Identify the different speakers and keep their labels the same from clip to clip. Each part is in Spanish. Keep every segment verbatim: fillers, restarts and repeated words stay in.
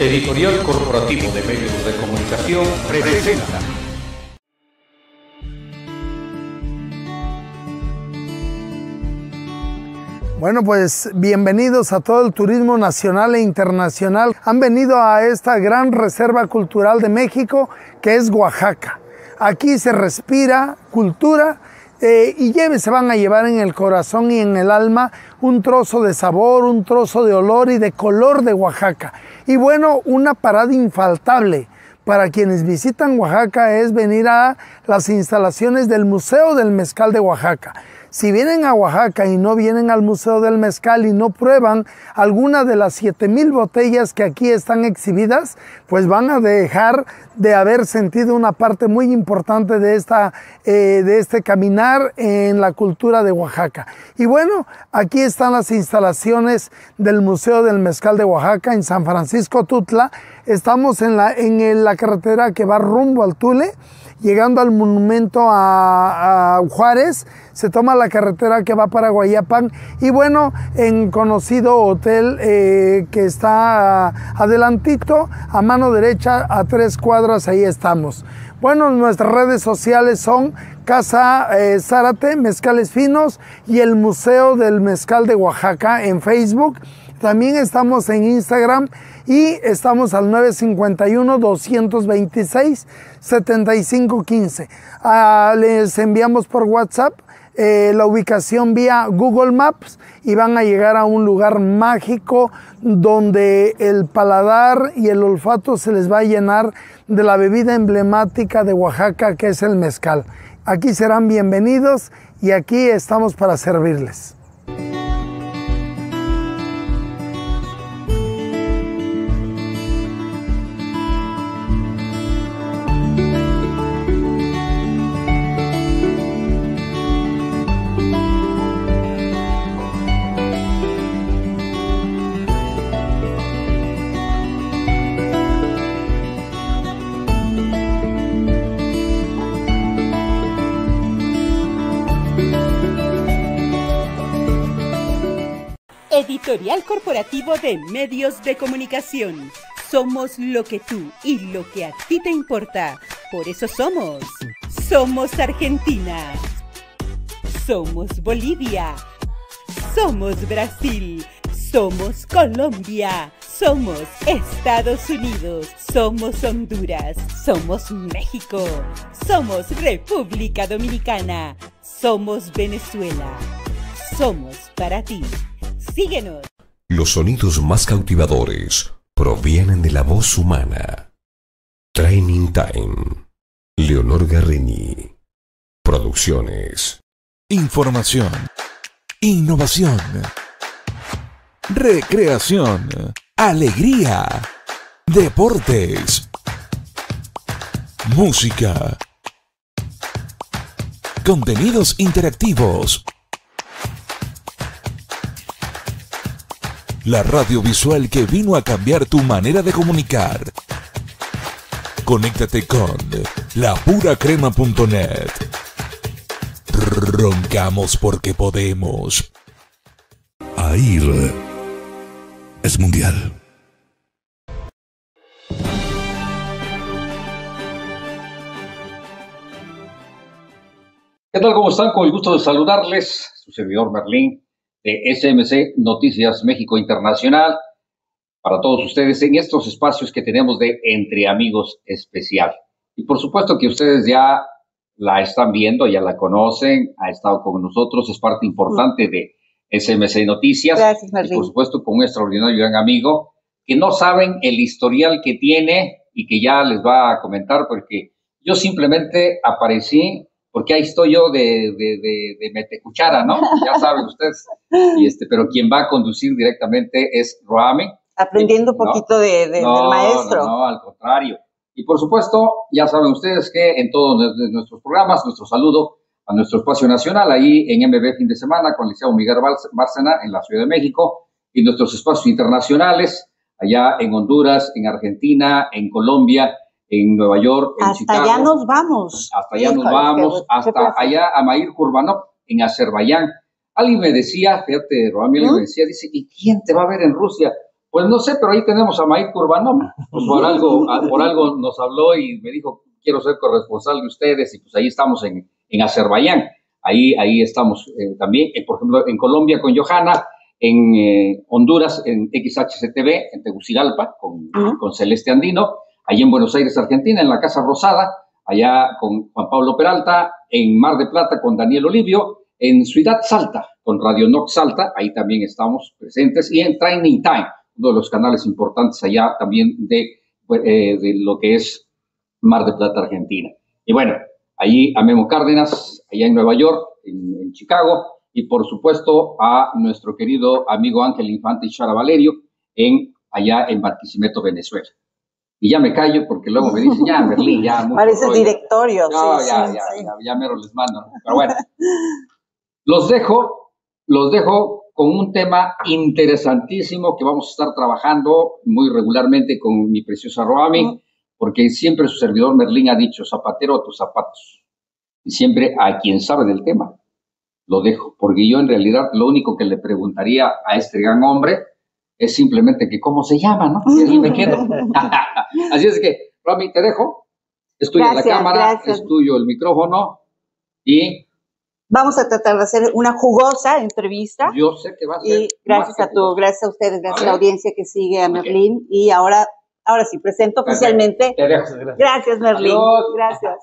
Speaker 1: Editorial Corporativo de Medios de Comunicación presenta.
Speaker 2: Bueno, pues bienvenidos a todo el turismo nacional e internacional. Han venido a esta gran reserva cultural de México, que es Oaxaca. Aquí se respira cultura eh, y lleve, se van a llevar en el corazón y en el alma un trozo de sabor, un trozo de olor y de color de Oaxaca. Y bueno, una parada infaltable para quienes visitan Oaxaca es venir a las instalaciones del Museo del Mezcal de Oaxaca. Si vienen a Oaxaca y no vienen al Museo del Mezcal y no prueban alguna de las siete mil botellas que aquí están exhibidas, pues van a dejar de haber sentido una parte muy importante de, esta, eh, de este caminar en la cultura de Oaxaca. Y bueno, aquí están las instalaciones del Museo del Mezcal de Oaxaca en San Francisco Tutla. Estamos en la, en la carretera que va rumbo al Tule. Llegando al monumento a, a Juárez, se toma la carretera que va para Guayapan y bueno, en conocido hotel eh, que está adelantito, a mano derecha, a tres cuadras, ahí estamos. Bueno, nuestras redes sociales son Casa eh, Zárate, Mezcales Finos y el Museo del Mezcal de Oaxaca en Facebook. También estamos en Instagram y estamos al nueve cinco uno, dos dos seis, siete cinco uno cinco. Uh, les enviamos por WhatsApp eh, la ubicación vía Google Maps y van a llegar a un lugar mágico donde el paladar y el olfato se les va a llenar de la bebida emblemática de Oaxaca, que es el mezcal. Aquí serán bienvenidos y aquí estamos para servirles.
Speaker 3: Editorial Corporativo de Medios de Comunicación. Somos lo que tú y lo que a ti te importa. Por eso somos. Somos Argentina. Somos Bolivia. Somos Brasil. Somos Colombia. Somos Estados Unidos. Somos Honduras. Somos México. Somos República Dominicana. Somos Venezuela. Somos para ti. Síguenos.
Speaker 4: Los sonidos más cautivadores provienen de la voz humana. Training Time. Leonor Garrini. Producciones.
Speaker 5: Información. Innovación. Recreación. Alegría. Deportes. Música. Contenidos interactivos. La radio visual que vino a cambiar tu manera de comunicar. Conéctate con la pura crema punto net. Roncamos porque podemos.
Speaker 6: AIR es mundial.
Speaker 1: ¿Qué tal? ¿Cómo están? Con el gusto de saludarles, su servidor Merlín, de S M C Noticias México Internacional, para todos ustedes en estos espacios que tenemos de Entre Amigos Especial. Y por supuesto que ustedes ya la están viendo, ya la conocen, ha estado con nosotros, es parte importante de S M C Noticias.
Speaker 7: Gracias, Marlene.
Speaker 1: Y por supuesto con un extraordinario gran amigo, que no saben el historial que tiene y que ya les va a comentar, porque yo simplemente aparecí porque ahí estoy yo de, de, de, de metecuchara, ¿no? Ya saben ustedes. Y este, pero quien va a conducir directamente es Roami.
Speaker 7: Aprendiendo un poquito
Speaker 1: no,
Speaker 7: de, de,
Speaker 1: no,
Speaker 7: del maestro.
Speaker 1: No, no, al contrario. Y por supuesto, ya saben ustedes que en todos nuestros programas, nuestro saludo a nuestro espacio nacional, ahí en M B Fin de Semana, con el Liceo Miguel Bárcena, en la Ciudad de México, y nuestros espacios internacionales, allá en Honduras, en Argentina, en Colombia, en Nueva York, en
Speaker 7: hasta
Speaker 1: Chicago.
Speaker 7: Hasta allá nos vamos.
Speaker 1: Hasta allá nos vamos, hasta allá a Mair Kurbanov, en Azerbaiyán. Alguien me decía, fíjate, Roami, alguien ¿Mm? me decía, dice, ¿y quién te va a ver en Rusia? Pues no sé, pero ahí tenemos a Maíz Curbanov, pues por algo, por algo nos habló y me dijo, quiero ser corresponsal de ustedes, y pues ahí estamos en, en Azerbaiyán, ahí, ahí estamos eh, también, eh, por ejemplo, en Colombia con Johanna, en eh, Honduras, en X H C T V, en Tegucigalpa, con, uh-huh. con Celeste Andino, allí en Buenos Aires, Argentina, en la Casa Rosada, allá con Juan Pablo Peralta, en Mar de Plata con Daniel Olivio, en Ciudad Salta con Radio Nox Salta, ahí también estamos presentes, y en Training Time, uno de los canales importantes allá también de, eh, de lo que es Mar de Plata, Argentina. Y bueno, allí a Memo Cárdenas, allá en Nueva York, en, en Chicago, y por supuesto a nuestro querido amigo Ángel Infante y Chara Valerio, en, allá en Barquisimeto, Venezuela. Y ya me callo porque luego me dicen, ya, Merlín, ya.
Speaker 7: Parece el directorio.
Speaker 1: No,
Speaker 7: sí,
Speaker 1: ya,
Speaker 7: sí,
Speaker 1: ya,
Speaker 7: sí.
Speaker 1: ya, ya mero les mando. Pero bueno, los dejo, los dejo con un tema interesantísimo que vamos a estar trabajando muy regularmente con mi preciosa Roami, uh-huh. porque siempre su servidor Merlín ha dicho, zapatero a tus zapatos. Y siempre a quien sabe del tema, lo dejo. Porque yo en realidad lo único que le preguntaría a este gran hombre es simplemente que cómo se llama, ¿no? Y ahí me quedo. Así es que, Romy, te dejo. Es tuya la cámara, gracias. Es tuyo el micrófono y...
Speaker 7: Vamos a tratar de hacer una jugosa entrevista.
Speaker 1: Yo sé que va a ser.
Speaker 7: Y gracias a tu, gracias a ustedes, gracias a, a la audiencia que sigue a Merlín. Okay. Y ahora, ahora sí, presento oficialmente.
Speaker 1: Te dejo, gracias.
Speaker 7: Gracias, Merlín. Adiós. Gracias.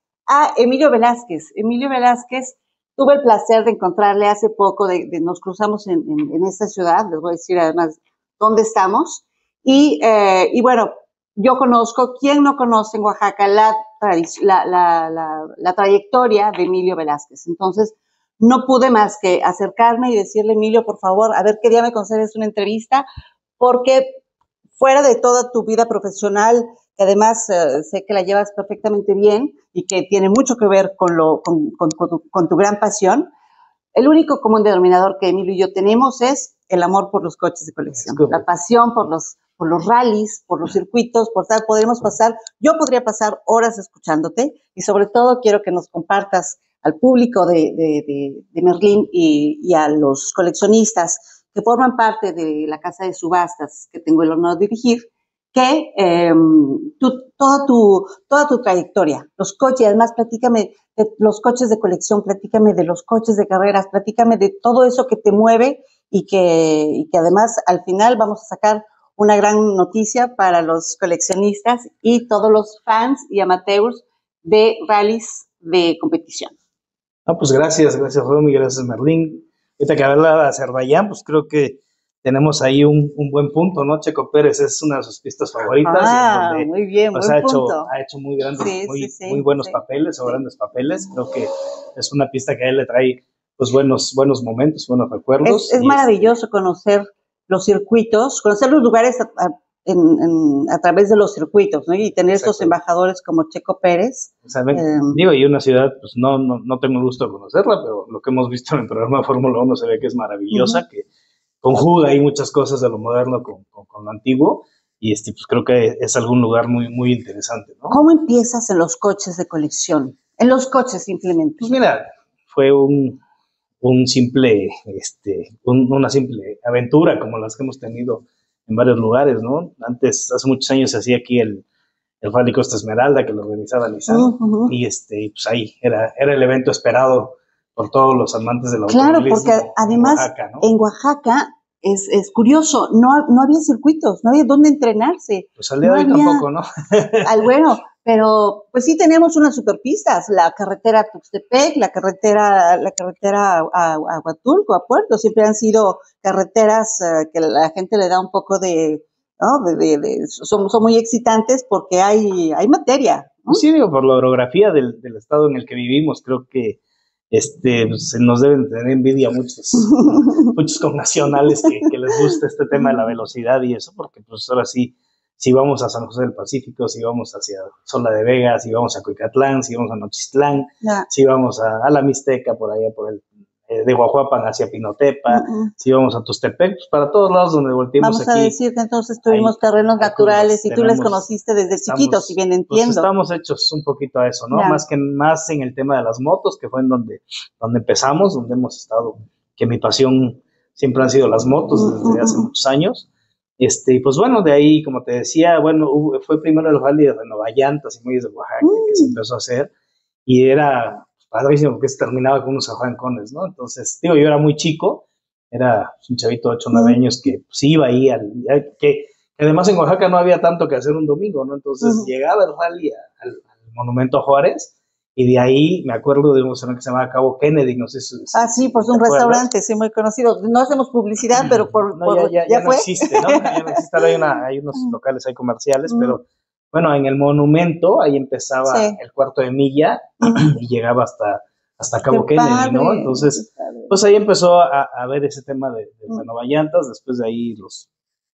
Speaker 7: A Emilio Velázquez. Emilio Velázquez, tuve el placer de encontrarle hace poco, de, de nos cruzamos en, en, en esta ciudad, les voy a decir además dónde estamos. Y, eh, y bueno, yo conozco, ¿quién no conoce en Oaxaca la, la, la, la, la trayectoria de Emilio Velázquez? Entonces, no pude más que acercarme y decirle, Emilio, por favor, a ver qué día me concedes una entrevista, porque fuera de toda tu vida profesional, que además eh, sé que la llevas perfectamente bien y que tiene mucho que ver con, lo, con, con, con, tu, con tu gran pasión, el único común denominador que Emilio y yo tenemos es el amor por los coches de colección, la pasión por los, por los rallies, por los circuitos, por tal, podremos pasar, yo podría pasar horas escuchándote y sobre todo quiero que nos compartas al público de, de, de, de Merlín y, y a los coleccionistas que forman parte de la casa de subastas que tengo el honor de dirigir, que eh, tu, toda, tu, toda tu trayectoria, los coches, además platícame de los coches de colección, platícame de los coches de carreras, platícame de todo eso que te mueve y que, y que además al final vamos a sacar una gran noticia para los coleccionistas y todos los fans y amateurs de rallies de competición.
Speaker 8: Ah, pues gracias, gracias Romy, gracias Merlín. Ahorita que habla de Azerbaiyán, pues creo que tenemos ahí un, un buen punto, ¿no? Checo Pérez es una de sus pistas favoritas.
Speaker 7: Ah, donde, muy bien,
Speaker 8: pues,
Speaker 7: buen
Speaker 8: ha hecho,
Speaker 7: punto.
Speaker 8: Ha hecho muy grandes,
Speaker 7: sí,
Speaker 8: muy,
Speaker 7: sí, sí,
Speaker 8: muy buenos
Speaker 7: sí,
Speaker 8: papeles o
Speaker 7: sí.
Speaker 8: grandes papeles. Creo que es una pista que a él le trae pues buenos, buenos momentos, buenos recuerdos.
Speaker 7: Es, es maravilloso este... conocer los circuitos, conocer los lugares a, a, en, en, a través de los circuitos, ¿no? Y tener estos embajadores como Checo Pérez.
Speaker 8: O sea, eh, digo, y una ciudad, pues no, no, no tengo el gusto de conocerla, pero lo que hemos visto en el programa de Fórmula uno se ve que es maravillosa, uh-huh. que conjuga ahí muchas cosas de lo moderno con, con, con lo antiguo, y este, pues creo que es algún lugar muy, muy interesante, ¿no?
Speaker 7: ¿Cómo empiezas en los coches de colección? En los coches simplemente.
Speaker 8: Pues mira, fue un, un simple, este, un, una simple aventura como las que hemos tenido en varios lugares, ¿no? Antes, hace muchos años se hacía aquí el, el Rally Costa Esmeralda, que lo organizaba Nissan, uh-huh. y este, pues ahí era, era el evento esperado por todos los amantes del automovilismo.
Speaker 7: Claro, porque además
Speaker 8: en Oaxaca, ¿no?
Speaker 7: en Oaxaca es, es curioso, no, no había circuitos, no había dónde entrenarse.
Speaker 8: Pues al día
Speaker 7: no
Speaker 8: de hoy
Speaker 7: había,
Speaker 8: tampoco, ¿no?
Speaker 7: al, bueno, pero pues sí tenemos unas superpistas, la carretera Tuxtepec, la carretera, la carretera a, a Huatulco, a Puerto, siempre han sido carreteras uh, que la gente le da un poco de, ¿no? de, de, de son, son muy excitantes porque hay, hay materia, ¿no?
Speaker 8: Pues sí, digo, por la orografía del, del estado en el que vivimos, creo que este, pues, nos deben tener envidia muchos, muchos connacionales que, que les gusta este tema de la velocidad y eso, porque pues ahora sí, si vamos a San José del Pacífico, si vamos hacia Sola de Vega, si vamos a Cuicatlán, si vamos a Nochistlán, yeah. si vamos a, a la Mixteca, por allá por el eh, de Guajuapan hacia Pinotepa, uh-huh. si vamos a Tustepec, pues para todos lados donde volteemos
Speaker 7: vamos
Speaker 8: aquí.
Speaker 7: Vamos a decir que entonces tuvimos ahí, terrenos naturales y tú les conociste desde
Speaker 8: estamos,
Speaker 7: chiquitos, si bien entiendo.
Speaker 8: Pues estamos hechos un poquito a eso, ¿no? Yeah. Más que más en el tema de las motos, que fue en donde, donde empezamos, donde hemos estado, que mi pasión siempre han sido las motos desde uh-huh. hace muchos años. Este, y pues bueno, de ahí, como te decía, bueno, hubo, fue primero el rally de Renovallantas y Muelles de Oaxaca mm. que se empezó a hacer, y era padrísimo porque se terminaba con unos arrancones, ¿no? Entonces, digo, yo era muy chico, era un chavito de ocho o nueve mm. años que pues, iba ahí, al, que además en Oaxaca no había tanto que hacer un domingo, ¿no? Entonces mm. llegaba el rally al, al Monumento a Juárez, y de ahí me acuerdo de un restaurante que se llamaba Cabo Kennedy, no sé si...
Speaker 7: Ah, sí, pues un restaurante, sí, muy conocido. No hacemos publicidad, pero por...
Speaker 8: No,
Speaker 7: por,
Speaker 8: ya, ya, ya, ya
Speaker 7: fue.
Speaker 8: no existe, ¿no? Ya no existe, ahora hay, una, hay unos locales ahí comerciales, mm. pero bueno, en el monumento ahí empezaba sí. el cuarto de milla mm. y llegaba hasta, hasta Cabo Qué Kennedy, padre, ¿no? Entonces, pues ahí empezó a, a ver ese tema de, de mm. Renovallantas, después de ahí los,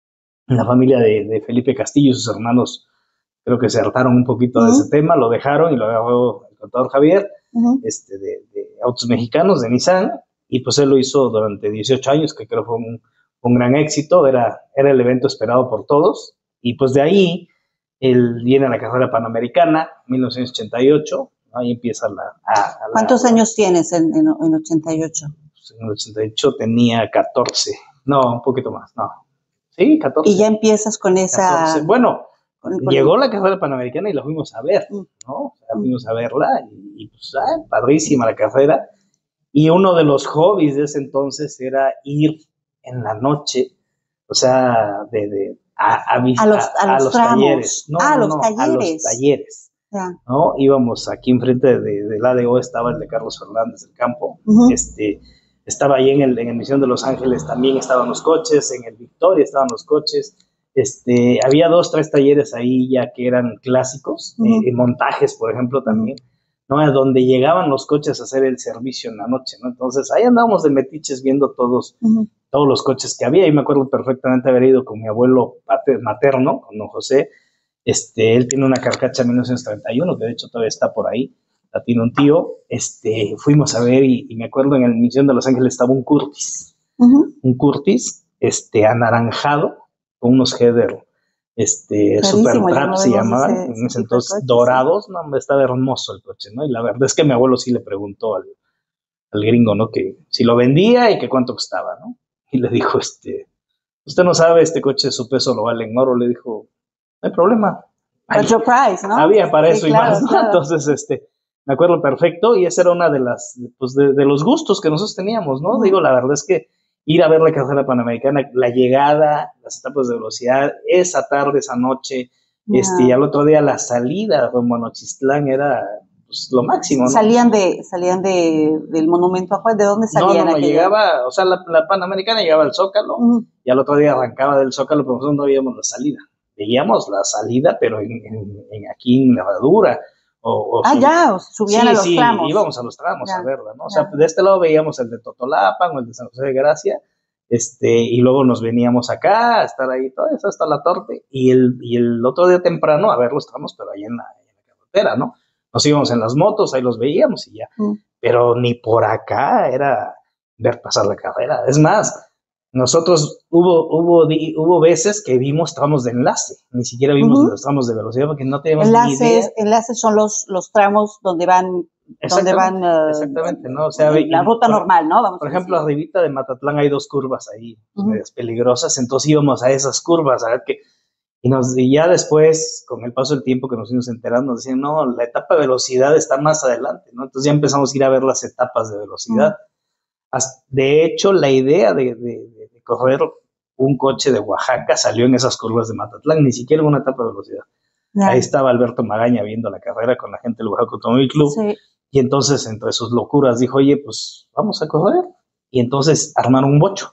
Speaker 8: la familia de, de Felipe Castillo y sus hermanos creo que se hartaron un poquito mm. de ese tema, lo dejaron y lo agarró el contador Javier, uh-huh. este, de, de Autos Mexicanos, de Nissan, y pues él lo hizo durante dieciocho años, que creo fue un, un gran éxito, era, era el evento esperado por todos, y pues de ahí él viene a la carrera panamericana, mil novecientos ochenta y ocho, ¿no? Ahí empieza la... A, a
Speaker 7: ¿Cuántos
Speaker 8: la,
Speaker 7: años tienes en, en, en ochenta y ocho?
Speaker 8: Pues en el ochenta y ocho tenía catorce, no, un poquito más, no, sí, catorce.
Speaker 7: Y ya empiezas con esa...
Speaker 8: catorce. Bueno, Con, con llegó la carrera panamericana y la fuimos a ver, ¿no? La fuimos a verla y, y pues, ah, padrísima la carrera. Y uno de los hobbies de ese entonces era ir en la noche, o sea, de, de a, a,
Speaker 7: a los, a
Speaker 8: a
Speaker 7: los,
Speaker 8: los talleres. No,
Speaker 7: ah,
Speaker 8: no,
Speaker 7: los
Speaker 8: no,
Speaker 7: talleres.
Speaker 8: a los talleres. Yeah. ¿No? Íbamos aquí enfrente de, del A D O, estaba el de Carlos Fernández del Campo, uh-huh. este, estaba ahí en el, en el Misión de Los Ángeles, también estaban los coches, en el Victoria estaban los coches. Este, había dos, tres talleres ahí ya que eran clásicos, uh-huh. eh, montajes, por ejemplo, también, ¿no? A donde llegaban los coches a hacer el servicio en la noche, ¿no? Entonces, ahí andábamos de metiches viendo todos, uh-huh. todos los coches que había, y me acuerdo perfectamente haber ido con mi abuelo materno, con don José. Este, él tiene una carcacha mil novecientos treinta y uno, que de hecho todavía está por ahí, la tiene un tío. Este, fuimos a ver, y, y me acuerdo en el Misión de Los Ángeles estaba un Curtis, uh-huh. un Curtis, este, anaranjado, con unos header, este, Super Trap no se llamaban, ese, en ese entonces, coche, dorados, sí. No, estaba hermoso el coche, ¿no? Y la verdad es que mi abuelo sí le preguntó al, al gringo, ¿no? Que si lo vendía y que cuánto costaba, ¿no? Y le dijo, este, usted no sabe, este coche su peso lo vale en oro. Le dijo, no hay problema.
Speaker 7: Your price, ¿no?
Speaker 8: Había para
Speaker 7: sí,
Speaker 8: eso
Speaker 7: claro,
Speaker 8: y más, ¿no?
Speaker 7: Claro.
Speaker 8: Entonces, este, me acuerdo perfecto, y esa era una de las, pues, de, de los gustos que nosotros teníamos, ¿no? Mm. Digo, la verdad es que ir a ver la carrera panamericana, la llegada, las etapas de velocidad, esa tarde, esa noche, yeah. este, y al otro día la salida de Monochistlán era pues, lo máximo, ¿no?
Speaker 7: Salían de, salían de, del monumento a Juárez, ¿de dónde salían?
Speaker 8: No, no, no llegaba, o sea, la, la panamericana llegaba al Zócalo, uh-huh. y al otro día arrancaba del Zócalo, pero nosotros no veíamos la salida. Veíamos la salida, pero en, en, en aquí en la Herradura. O, o
Speaker 7: ah,
Speaker 8: sub...
Speaker 7: ya, o subían sí, a los
Speaker 8: sí,
Speaker 7: tramos.
Speaker 8: Sí, íbamos a los tramos
Speaker 7: ya,
Speaker 8: a verla, ¿no? O
Speaker 7: ya.
Speaker 8: sea, de este lado veíamos el de Totolapan o el de San José de Gracia, este, y luego nos veníamos acá a estar ahí, todo eso hasta la Torte, y el, y el otro día temprano a ver los tramos, pero ahí en la, en la carretera, ¿no? Nos íbamos en las motos, ahí los veíamos y ya. Mm. Pero ni por acá era ver pasar la carrera. Es más, nosotros hubo, hubo, hubo veces que vimos tramos de enlace, ni siquiera vimos uh-huh. los tramos de velocidad porque no teníamos
Speaker 7: enlaces,
Speaker 8: ni idea.
Speaker 7: Enlaces son los, los tramos donde van, donde van uh,
Speaker 8: exactamente, ¿no? O sea,
Speaker 7: la ruta
Speaker 8: por,
Speaker 7: normal, ¿no? Vamos
Speaker 8: por ejemplo, arribita de Matatlán hay dos curvas ahí, uh-huh. medias peligrosas, entonces íbamos a esas curvas, a ver qué, y, nos, y ya después, con el paso del tiempo que nos fuimos enterando, nos decían, no, la etapa de velocidad está más adelante, ¿no? Entonces ya empezamos a ir a ver las etapas de velocidad. Uh-huh. De hecho, la idea de, de, de correr un coche de Oaxaca salió en esas curvas de Matatlán, ni siquiera en una etapa de velocidad. Yeah. Ahí estaba Alberto Magaña viendo la carrera con la gente del Oaxaca Automóvil Club, sí. Y entonces entre sus locuras dijo, oye, pues vamos a correr, y entonces armaron un bocho,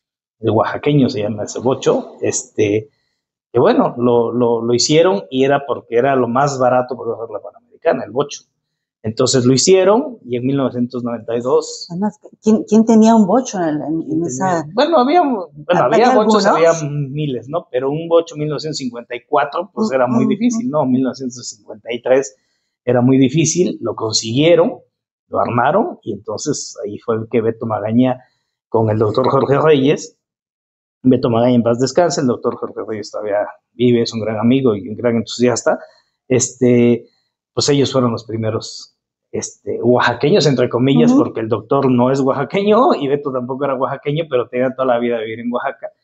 Speaker 8: el oaxaqueño se llama ese bocho, este, que bueno, lo, lo, lo hicieron y era porque era lo más barato para correr la Panamericana, el bocho. Entonces lo hicieron y en mil novecientos noventa y dos...
Speaker 7: Además, ¿quién, quién tenía un bocho en, en, en esa...?
Speaker 8: Bueno, había, bueno, había bochos, había miles, ¿no? Pero un bocho en mil novecientos cincuenta y cuatro, pues uh, era muy uh, difícil, ¿no? mil novecientos cincuenta y tres era muy difícil, lo consiguieron, lo armaron, y entonces ahí fue el que Beto Magaña con el doctor Jorge Reyes, Beto Magaña en paz descanse, el doctor Jorge Reyes todavía vive, es un gran amigo y un gran entusiasta, este... pues ellos fueron los primeros este, oaxaqueños, entre comillas, uh-huh. porque el doctor no es oaxaqueño y Beto tampoco era oaxaqueño, pero tenía toda la vida de vivir en Oaxaca.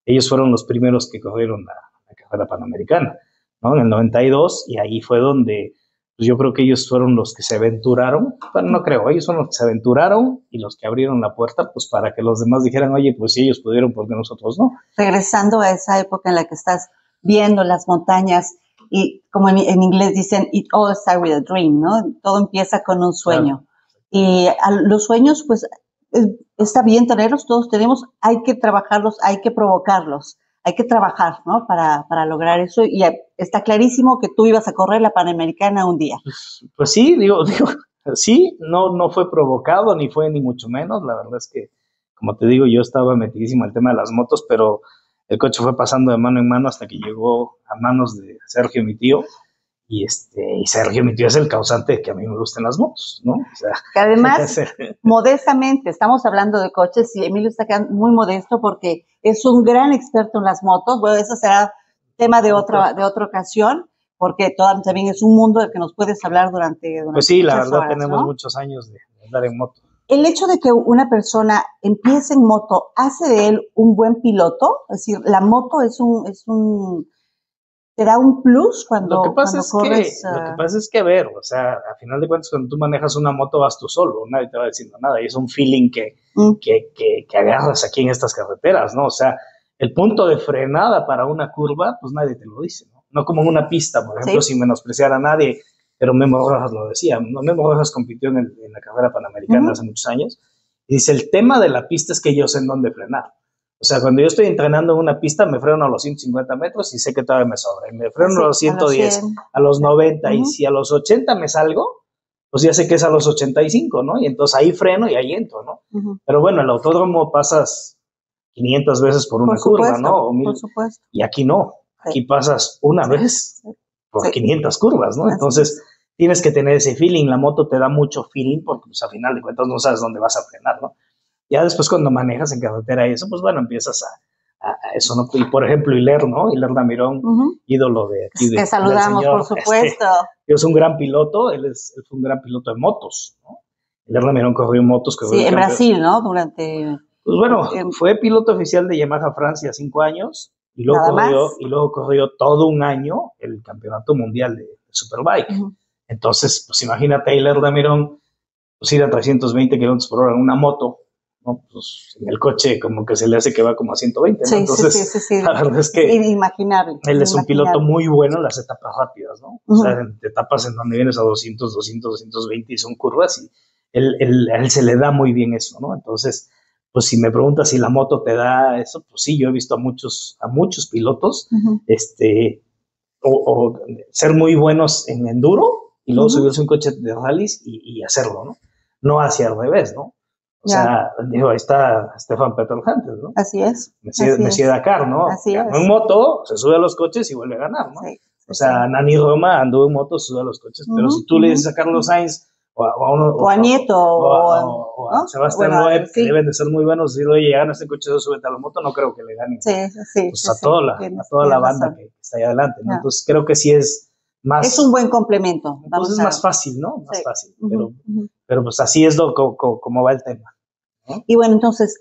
Speaker 8: ellos fueron los primeros que corrieron la, la carrera panamericana, ¿no? En el noventa y dos, y ahí fue donde pues yo creo que ellos fueron los que se aventuraron, bueno, no creo, ellos fueron los que se aventuraron y los que abrieron la puerta, pues para que los demás dijeran, oye, pues si ellos pudieron, ¿por qué nosotros no?
Speaker 7: Regresando a esa época en la que estás viendo las montañas, y como en, en inglés dicen, it all starts with a dream, ¿no? Todo empieza con un sueño. Claro. Y a los sueños, pues, es, está bien tenerlos, todos tenemos, hay que trabajarlos, hay que provocarlos. Hay que trabajar, ¿no? Para, para lograr eso. Y está clarísimo que tú ibas a correr la Panamericana un día.
Speaker 8: Pues, pues sí, digo, digo, sí, no, no fue provocado, ni fue ni mucho menos. La verdad es que, como te digo, yo estaba metidísimo en el tema de las motos, pero el coche fue pasando de mano en mano hasta que llegó a manos de Sergio, mi tío. Y, este, y Sergio, mi tío, es el causante de que a mí me gusten las motos, ¿no? O sea,
Speaker 7: que además, modestamente, estamos hablando de coches y Emilio está quedando muy modesto porque es un gran experto en las motos. Bueno, eso será tema de otra, de otra ocasión, porque todo, también es un mundo del que nos puedes hablar durante, durante
Speaker 8: Pues sí, la verdad,
Speaker 7: horas,
Speaker 8: tenemos
Speaker 7: ¿no?
Speaker 8: muchos años de, de andar en moto.
Speaker 7: El hecho de que una persona empiece en moto, ¿hace de él un buen piloto? Es decir, la moto es un... Es un ¿te da un plus cuando,
Speaker 8: lo que pasa
Speaker 7: cuando
Speaker 8: es
Speaker 7: corres?
Speaker 8: Que,
Speaker 7: uh...
Speaker 8: Lo que pasa es que, a ver, o sea, a final de cuentas, cuando tú manejas una moto vas tú solo, nadie te va diciendo nada, y es un feeling que, mm. que, que, que agarras aquí en estas carreteras, ¿no? O sea, el punto de frenada para una curva, pues nadie te lo dice, ¿no? No como en una pista, por ejemplo, ¿sí? Sin menospreciar a nadie, pero Memo Rojas lo decía, ¿no? Memo Rojas compitió en, el, en la carrera panamericana uh-huh. hace muchos años, y dice, el tema de la pista es que yo sé en dónde frenar. O sea, cuando yo estoy entrenando en una pista, me freno a los ciento cincuenta metros y sé que todavía me sobra. Y me freno sí, a los ciento diez, a los, a los noventa, uh-huh. y si a los ochenta me salgo, pues ya sé que es a los ochenta y cinco, ¿no? Y entonces ahí freno y ahí entro, ¿no? Uh-huh. Pero bueno, el autódromo pasas quinientas veces por una por supuesto, curva, ¿no? O mil, por supuesto. Y aquí no. Aquí sí. pasas una sí. vez por sí. quinientas curvas, ¿no? Entonces tienes que tener ese feeling. La moto te da mucho feeling porque, pues, a final de cuentas no sabes dónde vas a frenar, ¿no? Ya después cuando manejas en carretera y eso, pues bueno, empiezas a, a, a eso, ¿no? Y por ejemplo, Hiler, ¿no? Hiler Damirón, uh-huh. ídolo de aquí. De,
Speaker 7: que saludamos, señor, por supuesto.
Speaker 8: Este, es un gran piloto, él, es, él fue un gran piloto de motos, ¿no? Hiler Damirón corrió motos.
Speaker 7: Que sí, en Brasil, ¿no? Durante...
Speaker 8: Pues bueno, eh, fue piloto oficial de Yamaha Francia cinco años y luego, corrió, y luego corrió todo un año el campeonato mundial de, de Superbike. Uh-huh. Entonces, pues imagínate a Hiler Damirón, pues ir a trescientos veinte kilómetros por hora en una moto, ¿no? Pues en el coche como que se le hace que va como a ciento veinte, ¿no?
Speaker 7: Sí,
Speaker 8: entonces,
Speaker 7: sí, sí, sí,
Speaker 8: la verdad es que
Speaker 7: inimaginable.
Speaker 8: Él es
Speaker 7: inimaginable.
Speaker 8: un piloto muy bueno en las etapas rápidas, ¿no? Uh-huh. O sea, en etapas en donde vienes a doscientos, doscientos, doscientos veinte y son curvas y él, él, a él se le da muy bien eso, ¿no? Entonces, pues si me preguntas si la moto te da eso, pues sí, yo he visto a muchos, a muchos pilotos, uh-huh. este, o, o ser muy buenos en enduro y luego uh-huh. subirse un coche de rallies y, y hacerlo, ¿no? No hacia al revés, ¿no? O ya. sea, digo, ahí está Stefan Peter Hunter, ¿no?
Speaker 7: Así es.
Speaker 8: Messier Dakar, ¿no?
Speaker 7: Así
Speaker 8: Ganó
Speaker 7: es.
Speaker 8: en moto, se sube a los coches y vuelve a ganar, ¿no? Sí, sí, o sea, sí. Nani Roma anduvo en moto, se sube a los coches, uh-huh, pero si tú uh-huh. le dices a Carlos Sainz o a, o a, uno,
Speaker 7: o a Nieto
Speaker 8: o a, o, o a ¿no? Sebastián bueno, Loeb, sí. que deben de ser muy buenos, decir, oye, gana este coche, súbete a la moto, no creo que le ganen.
Speaker 7: Sí, sí.
Speaker 8: Pues
Speaker 7: sí,
Speaker 8: a,
Speaker 7: sí,
Speaker 8: toda la,
Speaker 7: tienes,
Speaker 8: a toda la banda
Speaker 7: razón.
Speaker 8: que está ahí adelante, ¿no?
Speaker 7: Yeah.
Speaker 8: Entonces creo que sí es más...
Speaker 7: Es un buen complemento.
Speaker 8: Entonces es más fácil, ¿no? Más
Speaker 7: sí.
Speaker 8: fácil,
Speaker 7: uh-huh,
Speaker 8: pero,
Speaker 7: uh-huh.
Speaker 8: pero pues así es lo, como, como va el tema. ¿No?
Speaker 7: Y bueno, entonces,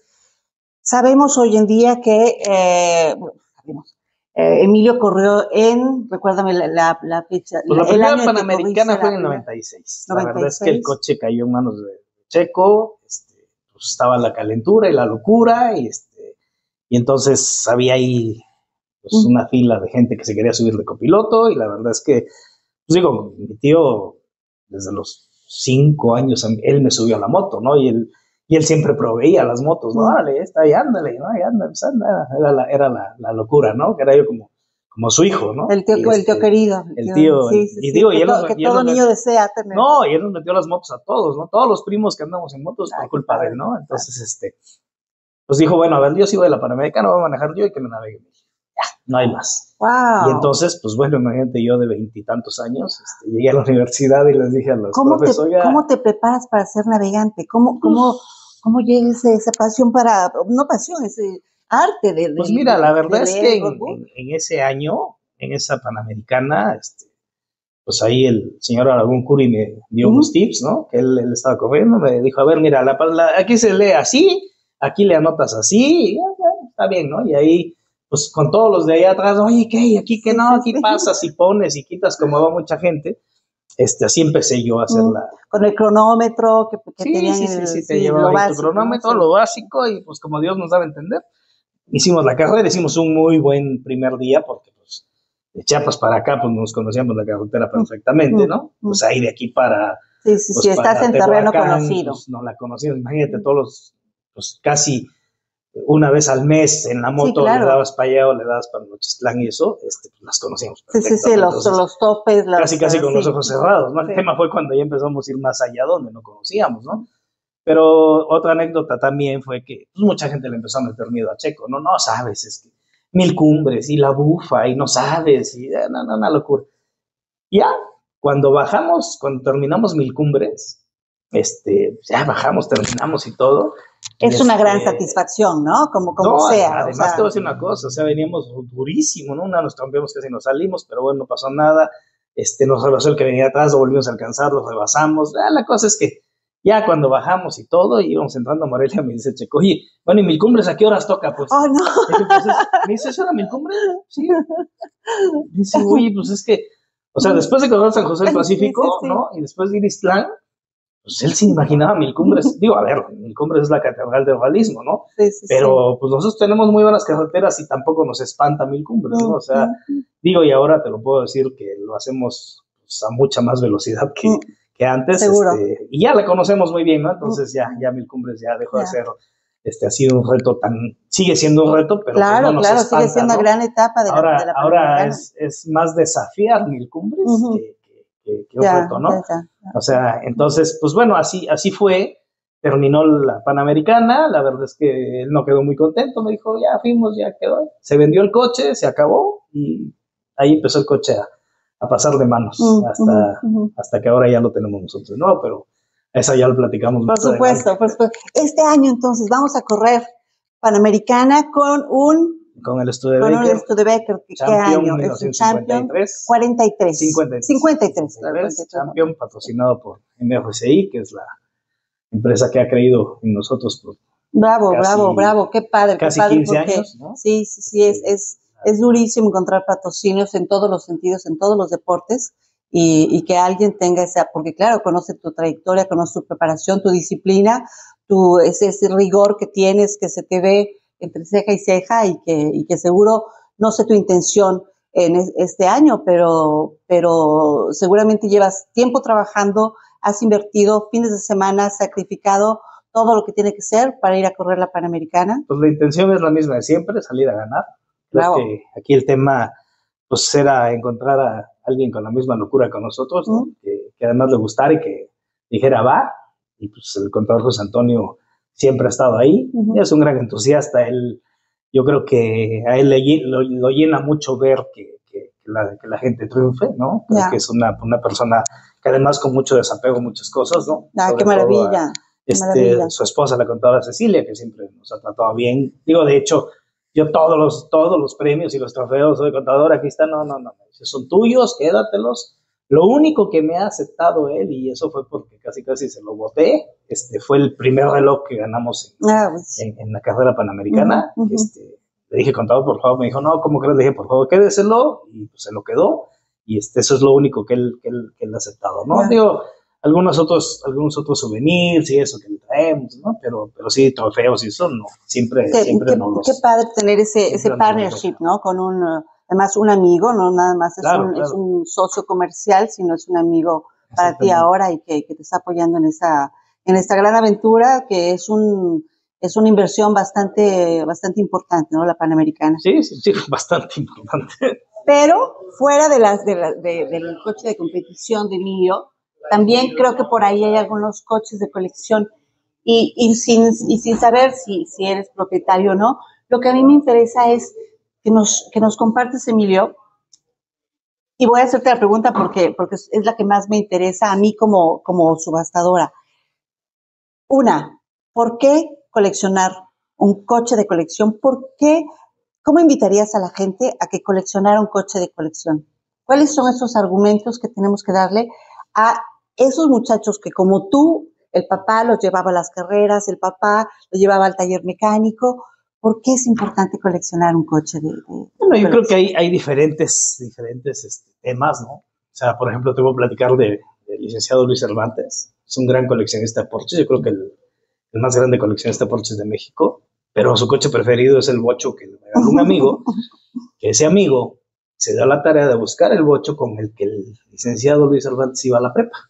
Speaker 7: sabemos hoy en día que eh, bueno, sabemos, eh, Emilio corrió en, recuérdame la, la, la fecha.
Speaker 8: Pues la
Speaker 7: el
Speaker 8: primera
Speaker 7: año
Speaker 8: Panamericana fue en el noventa y seis. La verdad es que el coche cayó en manos de Checo, este, pues estaba la calentura y la locura, y, este, y entonces había ahí pues, uh-huh. una fila de gente que se quería subir de copiloto, y la verdad es que, pues digo, mi tío, desde los cinco años, él me subió a la moto, ¿no? Y él, y él siempre proveía las motos, ¿no? Árale, está ahí, ándale, ¿no? Ahí anda, pues anda. Era, la, era la, la locura, ¿no? Que era yo como, como su hijo, ¿no?
Speaker 7: El tío,
Speaker 8: y
Speaker 7: el tío
Speaker 8: este,
Speaker 7: querido.
Speaker 8: El tío,
Speaker 7: sí, sí,
Speaker 8: y
Speaker 7: sí,
Speaker 8: digo,
Speaker 7: que,
Speaker 8: y él
Speaker 7: to,
Speaker 8: nos,
Speaker 7: que
Speaker 8: y él
Speaker 7: todo
Speaker 8: nos,
Speaker 7: niño desea tener.
Speaker 8: No, y él nos metió las motos a todos, ¿no? Todos los primos que andamos en motos
Speaker 7: Ay,
Speaker 8: por culpa
Speaker 7: padre,
Speaker 8: de él, ¿no? Entonces, este, pues dijo, bueno, a ver, yo sigo de la Panamericana, voy a manejar yo y que me navegue. Ya, no hay más.
Speaker 7: Wow.
Speaker 8: Y entonces, pues bueno, imagínate yo de veintitantos años, este, llegué a la universidad y les dije a los
Speaker 7: ¿Cómo
Speaker 8: profesores,
Speaker 7: te, ¿Cómo te preparas para ser navegante? ¿Cómo, cómo, cómo llega ese, esa pasión para, no pasión, ese arte de, de
Speaker 8: Pues mira, la verdad
Speaker 7: de
Speaker 8: es que en, en, en ese año, en esa Panamericana, este, pues ahí el señor Aragón Curi me dio uh-huh. unos tips, ¿no? Que él, él estaba corriendo, me dijo, a ver, mira, la, la, aquí se lee así, aquí le anotas así, y ya, ya, está bien, ¿no? Y ahí pues con todos los de allá atrás, oye, ¿qué? ¿Y aquí qué no? Aquí pasas y pones y quitas como va mucha gente. Este, así empecé yo a hacer la...
Speaker 7: Con el cronómetro que, que
Speaker 8: sí,
Speaker 7: tenían
Speaker 8: sí,
Speaker 7: el,
Speaker 8: sí, sí, te
Speaker 7: sí,
Speaker 8: llevaba
Speaker 7: lo
Speaker 8: ahí tu
Speaker 7: básico,
Speaker 8: cronómetro,
Speaker 7: ¿no?
Speaker 8: lo básico, y pues como Dios nos daba a entender, hicimos la carrera, hicimos un muy buen primer día, porque pues de Chiapas para acá, pues nos conocíamos la carretera perfectamente, ¿no? Pues ahí de aquí para...
Speaker 7: Sí, sí,
Speaker 8: pues,
Speaker 7: sí, estás en terreno
Speaker 8: Tehuacán,
Speaker 7: conocido.
Speaker 8: Pues no la conocíamos, imagínate, todos los, pues casi una vez al mes en la moto, sí, claro, le dabas para allá o le dabas para Nochistlán y eso, este, pues las conocíamos
Speaker 7: perfectamente. Sí, sí, sí, los, Entonces, los topes. Los,
Speaker 8: casi, casi con sí, los ojos cerrados, ¿no? El sí. tema fue cuando ya empezamos a ir más allá donde no conocíamos, ¿no? Pero otra anécdota también fue que pues, mucha gente le empezó a meter miedo a Checo, ¿no? No sabes, es que mil cumbres y la bufa y no sabes, y no, no, una locura. Ya, cuando bajamos, cuando terminamos mil cumbres, este, ya bajamos, terminamos y todo.
Speaker 7: Es
Speaker 8: este,
Speaker 7: una gran satisfacción, ¿no? Como, como
Speaker 8: no,
Speaker 7: sea.
Speaker 8: Además,
Speaker 7: o sea,
Speaker 8: te voy a decir una cosa, o sea, veníamos durísimo, ¿no? Una nos cambiamos casi nos salimos, pero bueno, no pasó nada. Este, nos rebasó el que venía atrás, lo volvimos a alcanzar, lo rebasamos. Ah, la cosa es que ya cuando bajamos y todo, y íbamos entrando a Morelia, me dice Checo, oye, bueno, ¿y mil cumbres a qué horas toca? Pues,
Speaker 7: oh, no.
Speaker 8: Dije, pues es, me dice, ¿eso era mil cumbres? Sí. Dice, oye, pues es que, o sea, después de conocer San José del Pacífico, sí, sí, sí. ¿no? Y después de ir a Ixtlán, pues él se imaginaba mil cumbres. Digo, a ver, mil cumbres es la catedral del realismo, ¿no?
Speaker 7: Sí, sí,
Speaker 8: pero
Speaker 7: sí.
Speaker 8: pues nosotros tenemos muy buenas carreteras y tampoco nos espanta mil cumbres, ¿no? O sea, uh-huh. digo, y ahora te lo puedo decir que lo hacemos pues, a mucha más velocidad que, uh-huh. que antes.
Speaker 7: Seguro.
Speaker 8: Este, y ya la conocemos muy bien, ¿no? Entonces ya, ya mil cumbres ya dejó yeah. de ser, este, ha sido un reto tan, sigue siendo un reto, pero
Speaker 7: claro,
Speaker 8: pues no nos
Speaker 7: claro,
Speaker 8: espanta,
Speaker 7: sigue siendo
Speaker 8: ¿no?
Speaker 7: una gran etapa de la,
Speaker 8: ahora,
Speaker 7: de la
Speaker 8: ahora es, es más desafiar mil cumbres uh-huh. que, que, que un yeah, reto, ¿no? Yeah, yeah. O sea, entonces, pues bueno, así, así fue, terminó la Panamericana, la verdad es que él no quedó muy contento, me dijo, ya fuimos, ya quedó, se vendió el coche, se acabó, y ahí empezó el coche a, a pasar de manos, uh-huh, hasta, uh-huh. hasta que ahora ya lo tenemos nosotros, ¿no? Pero esa ya lo platicamos.
Speaker 7: Por supuesto, adelante. por supuesto. Este año, entonces, vamos a correr Panamericana con un...
Speaker 8: Con el Studebaker.
Speaker 7: Con el Studebaker. ¿Qué año?
Speaker 8: Es un Champion
Speaker 7: cuarenta y tres.
Speaker 8: cincuenta y tres.
Speaker 7: cincuenta y tres.
Speaker 8: cincuenta y tres Champion, patrocinado por M R C I, que es la empresa que ha creído en nosotros. Por
Speaker 7: bravo, casi, bravo, bravo. Qué padre.
Speaker 8: Casi
Speaker 7: qué padre
Speaker 8: quince
Speaker 7: porque,
Speaker 8: años, ¿no?
Speaker 7: Sí, sí, sí. Es, es, es durísimo encontrar patrocinios en todos los sentidos, en todos los deportes. Y, y que alguien tenga esa, porque claro, conoce tu trayectoria, conoce tu preparación, tu disciplina, tu, ese, ese rigor que tienes, que se te ve entre ceja y ceja y que, y que seguro, no sé tu intención en este año, pero, pero seguramente llevas tiempo trabajando, has invertido fines de semana, has sacrificado todo lo que tiene que ser para ir a correr la Panamericana.
Speaker 8: Pues la intención es la misma de siempre, salir a ganar. Creo Bravo. que aquí el tema pues era encontrar a alguien con la misma locura que nosotros, ¿no? uh-huh. que, que además le gustara y que dijera va, y pues el contador José Antonio siempre ha estado ahí, uh-huh. es un gran entusiasta, él, yo creo que a él le, lo, lo llena mucho ver que, que, que, la, que la gente triunfe, ¿no? Creo yeah. que es una, una persona que además con mucho desapego muchas cosas, ¿no?
Speaker 7: Ah, qué maravilla,
Speaker 8: a, este,
Speaker 7: qué maravilla.
Speaker 8: Su esposa, la contadora Cecilia, que siempre nos ha tratado bien, digo, de hecho, yo todos los, todos los premios y los trofeos, soy contador, aquí está, no, no, no, son tuyos, quédatelos. Lo único que me ha aceptado él, y eso fue porque casi casi se lo boté, este, fue el primer reloj que ganamos en,
Speaker 7: ah, pues.
Speaker 8: en, en la carrera panamericana.
Speaker 7: Uh-huh, uh-huh.
Speaker 8: Este, le dije, contador, por favor, me dijo, no, ¿cómo crees? Le dije, por favor, quédeselo, y pues se lo quedó, y este, eso es lo único que él, que él, que él ha aceptado, ¿no? Uh-huh. Digo, algunos otros, algunos otros souvenirs y eso que le traemos, ¿no? Pero, pero sí, trofeos y eso no, siempre,
Speaker 7: qué,
Speaker 8: siempre
Speaker 7: qué,
Speaker 8: no los...
Speaker 7: Qué padre tener ese, ese partnership, ¿no? Con un, además un amigo, no nada más es,
Speaker 8: claro,
Speaker 7: un,
Speaker 8: claro.
Speaker 7: es un socio comercial, sino es un amigo para ti ahora y que, que te está apoyando en esa, en esta gran aventura que es un, es una inversión bastante, bastante importante, ¿no? La Panamericana.
Speaker 8: Sí, sí, sí, bastante importante.
Speaker 7: Pero fuera de las, de la, de, del coche de competición de Emilio, también creo que por ahí hay algunos coches de colección y, y, sin, y sin saber si, si eres propietario o no, lo que a mí me interesa es que nos, que nos compartes, Emilio, y voy a hacerte la pregunta porque, porque es la que más me interesa a mí como, como subastadora. Una, ¿por qué coleccionar un coche de colección? ¿Por qué? ¿Cómo invitarías a la gente a que coleccionara un coche de colección? ¿Cuáles son esos argumentos que tenemos que darle a esos muchachos que como tú, el papá los llevaba a las carreras, el papá los llevaba al taller mecánico? ¿por qué es importante coleccionar un coche de, de
Speaker 8: Bueno, yo creo que hay, hay diferentes, diferentes este, temas, ¿no? O sea, por ejemplo, te voy a platicar de, del licenciado Luis Cervantes. Es un gran coleccionista de Porsches. Yo creo que el, el más grande coleccionista de Porsches de México. Pero su coche preferido es el bocho que le regaló un amigo. Que ese amigo se dio la tarea de buscar el bocho con el que el licenciado Luis Cervantes iba a la prepa.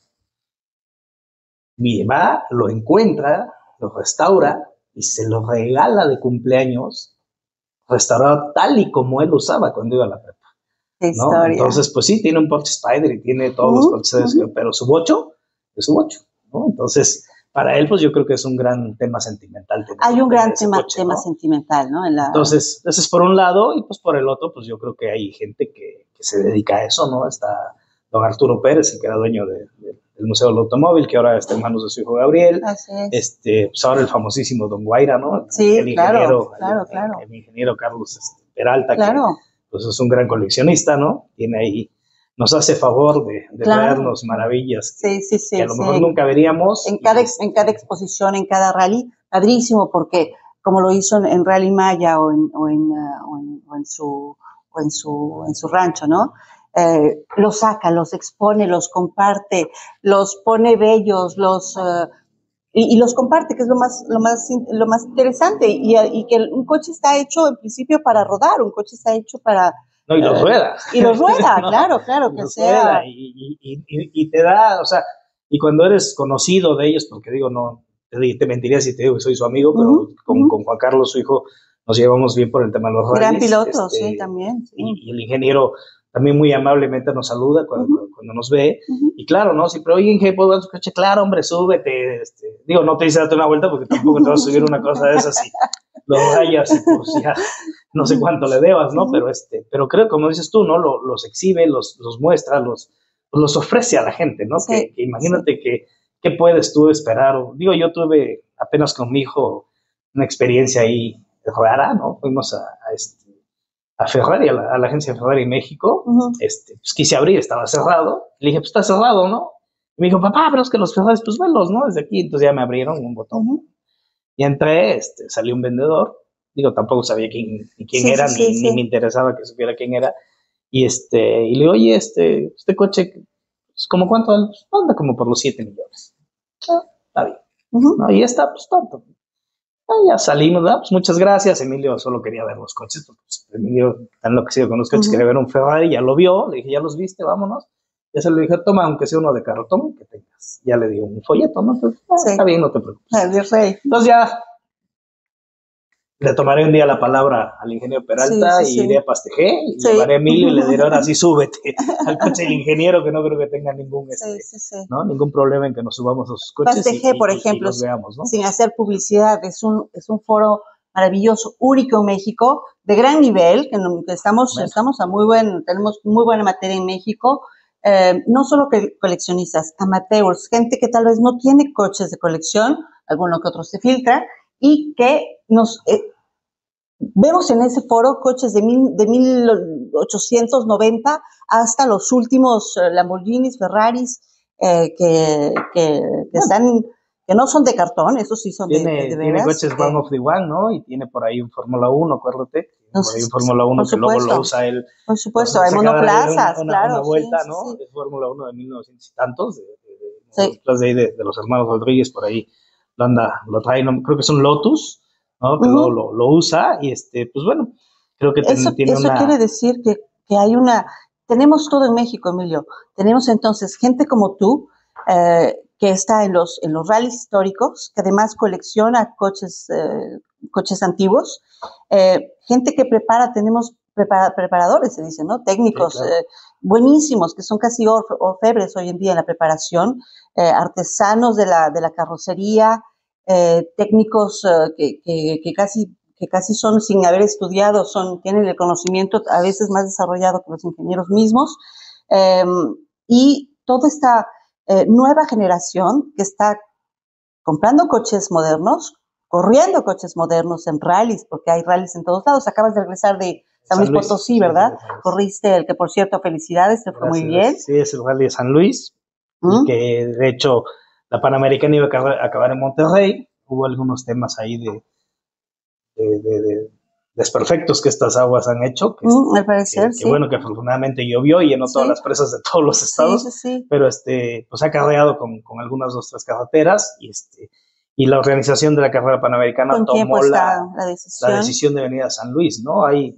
Speaker 8: Y va, lo encuentra, lo restaura y se lo regala de cumpleaños, restaurado tal y como él usaba cuando iba a la prepa.
Speaker 7: Qué
Speaker 8: ¿no?
Speaker 7: historia.
Speaker 8: Entonces, pues sí, tiene un Porsche Spider y tiene todos uh, los Porsches, uh-huh. pero su bocho es su bocho, ¿no? Entonces, para él, pues yo creo que es un gran tema sentimental.
Speaker 7: Hay un gran tema, coche, tema ¿no? sentimental, ¿no? En la...
Speaker 8: Entonces, ese es por un lado, y pues por el otro, pues yo creo que hay gente que, que se dedica a eso, ¿no? Está don Arturo Pérez, el que era dueño de, de, del Museo del Automóvil, que ahora está en manos de su hijo Gabriel.
Speaker 7: Así es.
Speaker 8: Este, pues ahora el famosísimo don Guaira, ¿no?
Speaker 7: Sí,
Speaker 8: el ingeniero,
Speaker 7: claro, claro,
Speaker 8: el,
Speaker 7: claro.
Speaker 8: El, el ingeniero Carlos este, Peralta,
Speaker 7: claro.
Speaker 8: que pues es un gran coleccionista, ¿no? Tiene ahí, nos hace favor de, de claro. traernos maravillas que,
Speaker 7: sí, sí, sí,
Speaker 8: que a lo
Speaker 7: sí.
Speaker 8: mejor nunca veríamos.
Speaker 7: En cada, ex, en cada exposición, en cada rally, padrísimo, porque como lo hizo en, en Rally Maya o en, o en, uh, o en, o en, su, o en, su, en su rancho, ¿no? Eh, los saca, los expone, los comparte, los pone bellos, los... Uh, Y, y los comparte, que es lo más, lo más, lo más interesante, y, y que un coche está hecho en principio para rodar, un coche está hecho para...
Speaker 8: No, y los
Speaker 7: uh,
Speaker 8: rueda.
Speaker 7: Y los rueda, no, claro, claro, que sea...
Speaker 8: Y, y, y, y te da, o sea, y cuando eres conocido de ellos, porque digo, no, te, te mentiría si te digo que soy su amigo, pero uh-huh, con, uh-huh. con Juan Carlos, su hijo, nos llevamos bien por el tema de los rallies.
Speaker 7: Gran piloto,
Speaker 8: este,
Speaker 7: sí, también. Sí.
Speaker 8: Y, y el ingeniero también muy amablemente nos saluda cuando, uh-huh. cuando nos ve, uh-huh. y claro, ¿no? Siempre, oye, ¿qué puedo ver su coche? Claro, hombre, súbete, este, digo, no te dice date una vuelta porque tampoco te vas a subir una cosa de esas y los rayas y pues ya, no sé cuánto le debas, ¿no? Uh-huh. Pero este, pero creo, como dices tú, ¿no? Los, los exhibe, los, los muestra, los, los ofrece a la gente, ¿no? Sí. Que, que imagínate sí. que, ¿qué puedes tú esperar? Digo, yo tuve apenas con mi hijo una experiencia ahí rara, ¿no? Fuimos a, a este, a Ferrari, a la, a la agencia Ferrari México, uh-huh. este, pues quise abrir, estaba cerrado, le dije, pues está cerrado, ¿no? Y me dijo, papá, pero es que los Ferraris, pues velos, ¿no? Desde aquí, entonces ya me abrieron un botón, uh-huh. y entré, este, salió un vendedor, digo, tampoco sabía quién, ni quién sí, era, sí, ni, sí. ni me interesaba que supiera quién era, y este, y le digo, oye, este, este coche, pues, ¿como cuánto? Pues, anda como por los siete millones. Ah, está bien, uh-huh. ¿no? Y está, pues, tonto. Ah, ya salimos, ¿no? Pues muchas gracias. Emilio solo quería ver los coches, porque pues, Emilio tan enloquecido con los coches, uh-huh. quería ver un Ferrari, ya lo vio, le dije, ya los viste, vámonos. Ya se le dije, toma, aunque sea uno de carro, toma que tengas. Ya le dio un folleto, ¿no? Pues, ah, sí. Está bien, no te preocupes.
Speaker 7: Ay,
Speaker 8: entonces ya le tomaré un día la palabra al ingeniero Peralta sí, sí, y sí. iré a Pastejé, y sí. llevaré a Emilio y le diré, ahora sí súbete al coche del ingeniero, que no creo que tenga ningún, este, sí, sí, sí. ¿no? ningún problema en que nos subamos a sus coches.
Speaker 7: Pastejé, y, por y, ejemplo, y los veamos, ¿no? Sin hacer publicidad, es un, es un foro maravilloso, único en México, de gran nivel, que, que estamos, bueno. estamos a muy buen, tenemos muy buena materia en México, eh, no solo que coleccionistas, amateurs, gente que tal vez no tiene coches de colección, alguno que otro se filtra, y que nos... Eh, vemos en ese foro coches de, mil, de mil ochocientos noventa hasta los últimos uh, Lamborghinis, Ferraris, eh, que, que, que están, que no son de cartón, esos sí son
Speaker 8: tiene,
Speaker 7: de, de, de
Speaker 8: tiene
Speaker 7: veras.
Speaker 8: Tiene coches
Speaker 7: que,
Speaker 8: One of the One, ¿no? Y tiene por ahí un Fórmula uno, acuérdate. No, por ahí un Fórmula uno que luego lo usa él.
Speaker 7: Por supuesto, hay monoplazas,
Speaker 8: una,
Speaker 7: claro.
Speaker 8: Una vuelta,
Speaker 7: sí,
Speaker 8: ¿no?
Speaker 7: Sí, sí.
Speaker 8: Es Fórmula uno de mil novecientos y tantos, de,
Speaker 7: Sí.
Speaker 8: de, de, de, de, de los hermanos Rodríguez, por ahí lo anda, lo trae, no, creo que es un Lotus, ¿no? Que uh-huh. luego lo, lo usa y este, pues bueno, creo que
Speaker 7: eso,
Speaker 8: ten, tiene
Speaker 7: eso
Speaker 8: una...
Speaker 7: quiere decir que, que hay una... Tenemos todo en México, Emilio. Tenemos entonces gente como tú, eh, que está en los, en los rallies históricos, que además colecciona coches, eh, coches antiguos, eh, gente que prepara, tenemos prepara, preparadores, se dice, ¿no? Técnicos, sí, claro. eh, buenísimos, que son casi orfe, orfebres hoy en día en la preparación, eh, artesanos de la, de la carrocería, eh, técnicos eh, que, que, que casi que casi son sin haber estudiado, son, tienen el conocimiento a veces más desarrollado que los ingenieros mismos, eh, y toda esta eh, nueva generación que está comprando coches modernos, corriendo coches modernos en rallies, porque hay rallies en todos lados. Acabas de regresar de San, San Luis, Luis Potosí, ¿verdad? Sí, corriste el que, por cierto, felicidades, te fue muy bien.
Speaker 8: Sí, es el rally de San Luis, ¿Mm? y que de hecho la Panamericana iba a acabar, a acabar en Monterrey. Hubo algunos temas ahí de de, de, de desperfectos que estas aguas han hecho. Que,
Speaker 7: mm, al parecer,
Speaker 8: que,
Speaker 7: sí.
Speaker 8: que bueno, que afortunadamente llovió y llenó sí. todas las presas de todos los estados,
Speaker 7: sí, sí, sí.
Speaker 8: pero este, pues ha carreado con, con algunas dos, tres carreteras y este, y la organización de la carrera panamericana tomó la, la, decisión? la decisión de venir a San Luis, ¿no? Hay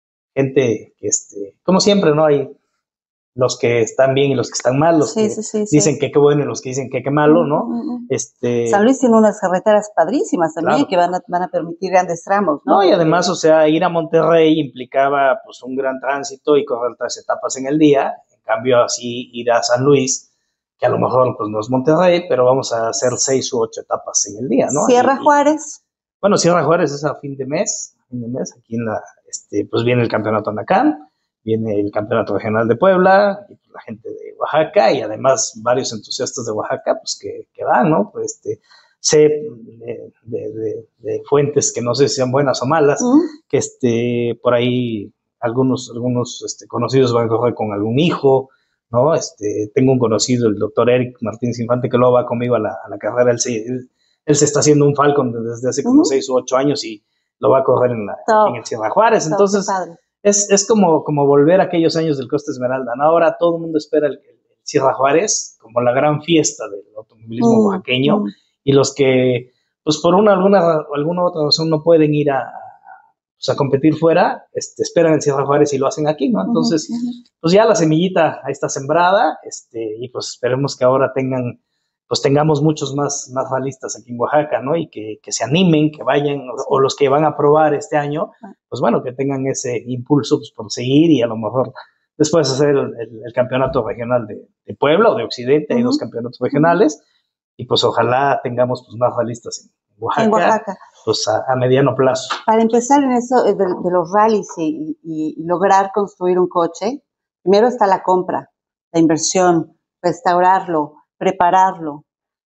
Speaker 8: gente que, este, como siempre, ¿no? Hay los que están bien y los que están mal, los sí, que sí, sí, dicen sí. que qué bueno y los que dicen que qué malo, ¿no?
Speaker 7: Mm-hmm.
Speaker 8: Este,
Speaker 7: San Luis tiene unas carreteras padrísimas también, claro. que van a, van a permitir grandes tramos, ¿no?
Speaker 8: No, y además, o sea, ir a Monterrey implicaba pues un gran tránsito y correr tres etapas en el día, en cambio así ir a San Luis, que a lo mejor pues no es Monterrey, pero vamos a hacer seis u ocho etapas en el día, ¿no?
Speaker 7: Sierra
Speaker 8: y,
Speaker 7: Juárez.
Speaker 8: Y, bueno, Sierra Juárez es a fin de mes, a fin de mes, aquí en la, este, pues viene el campeonato Anacán, viene el campeonato regional de Puebla, y pues la gente de Oaxaca, y además varios entusiastas de Oaxaca, pues que, que van, ¿no? Pues este, sé de, de, de, de fuentes que no sé si sean buenas o malas, uh-huh. que este, por ahí algunos, algunos este, conocidos van a correr con algún hijo, ¿no? Este, tengo un conocido, el doctor Eric Martínez Infante, que luego va conmigo a la, a la carrera, él se, él, él se está haciendo un Falcon desde hace como uh-huh. seis u ocho años y lo va a correr en, la,
Speaker 7: Top.
Speaker 8: en el Sierra Juárez,
Speaker 7: Top,
Speaker 8: entonces es, es como, como volver a aquellos años del Costa Esmeralda, ¿no? Ahora todo el mundo espera el, el Sierra Juárez como la gran fiesta del automovilismo uh-huh. oaxaqueño, uh-huh. y los que, pues por una alguna, alguna otra razón no pueden ir a, pues, a competir fuera, este, esperan en Sierra Juárez y lo hacen aquí, ¿no? Entonces, uh-huh. pues ya la semillita ahí está sembrada, este, y pues esperemos que ahora tengan, pues tengamos muchos más, más ralistas aquí en Oaxaca, ¿no? Y que, que se animen, que vayan, o, o los que van a probar este año, pues bueno, que tengan ese impulso pues, por seguir y a lo mejor después hacer el, el, el campeonato regional de, de Puebla o de Occidente, uh-huh. hay dos campeonatos regionales, uh-huh. y pues ojalá tengamos pues más ralistas en Oaxaca,
Speaker 7: en Oaxaca.
Speaker 8: pues a, a mediano plazo.
Speaker 7: Para empezar en eso de, de los rallies y, y, y lograr construir un coche, primero está la compra, la inversión, restaurarlo, prepararlo.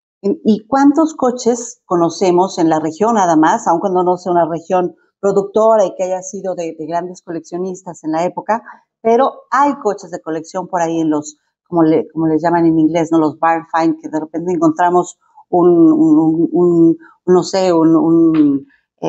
Speaker 7: ¿Y cuántos coches conocemos en la región nada más, aun cuando no sea una región productora y que haya sido de, de grandes coleccionistas en la época? Pero hay coches de colección por ahí en los, como, le, como les llaman en inglés, ¿no? Los barn find, que de repente encontramos un, un, un, un no sé, un, un,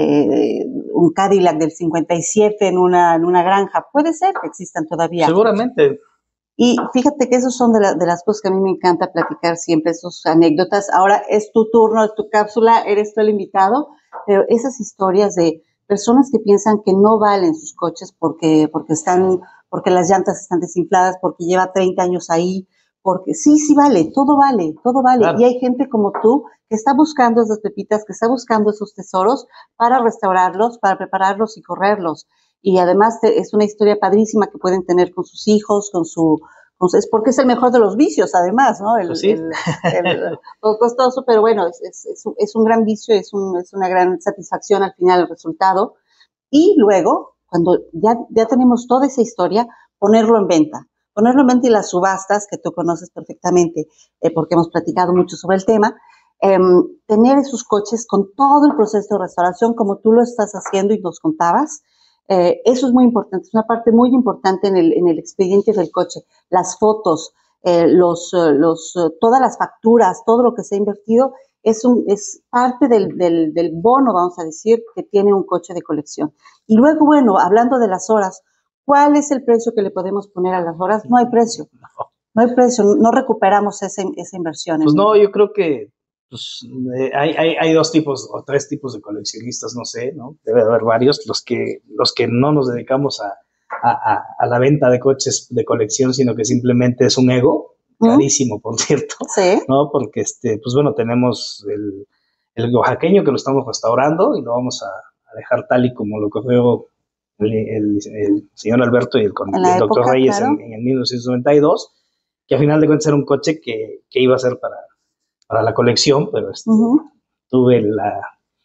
Speaker 7: eh, un Cadillac del cincuenta y siete en una, en una granja. Puede ser que existan todavía.
Speaker 8: Seguramente.
Speaker 7: Y fíjate que esos son de, la, de las cosas que a mí me encanta platicar siempre, esas anécdotas. Ahora es tu turno, es tu cápsula, eres tú el invitado, pero esas historias de personas que piensan que no valen sus coches porque, porque, están, porque las llantas están desinfladas, porque lleva treinta años ahí, porque sí, sí vale, todo vale, todo vale. Claro. Y hay gente como tú que está buscando esas pepitas, que está buscando esos tesoros para restaurarlos, para prepararlos y correrlos. Y además te, es una historia padrísima que pueden tener con sus hijos, con su, con su, es porque es el mejor de los vicios, además, ¿no? El,
Speaker 8: pues sí.
Speaker 7: el, el, el costoso, pero bueno, es, es, es, un, es un gran vicio, es, un, es una gran satisfacción al final el resultado. Y luego, cuando ya, ya tenemos toda esa historia, ponerlo en venta. Ponerlo en venta y las subastas, que tú conoces perfectamente, eh, porque hemos platicado mucho sobre el tema, eh, tener esos coches con todo el proceso de restauración, como tú lo estás haciendo y nos contabas. Eh, eso es muy importante, es una parte muy importante en el, en el expediente del coche, las fotos, eh, los, los, todas las facturas, todo lo que se ha invertido, es, un, es parte del, del, del bono, vamos a decir, que tiene un coche de colección. Y luego, bueno, hablando de las horas, ¿cuál es el precio que le podemos poner a las horas? No hay precio, no hay precio, no recuperamos esa, esa inversión.
Speaker 8: Pues no, yo creo que pues, eh, hay, hay, hay dos tipos o tres tipos de coleccionistas, no sé, ¿no? Debe haber varios, los que, los que no nos dedicamos a, a, a, a la venta de coches de colección, sino que simplemente es un ego, ¿Mm? Carísimo, por cierto,
Speaker 7: ¿Sí?
Speaker 8: ¿no? Porque, este, pues bueno, tenemos el, el oaxaqueño que lo estamos restaurando y lo vamos a, a dejar tal y como lo cogió el, el, el señor Alberto y el, y el doctor Reyes, claro, en, en el mil novecientos noventa y dos, que a final de cuentas era un coche que, que iba a ser para para la colección, pero este, uh-huh. tuve la,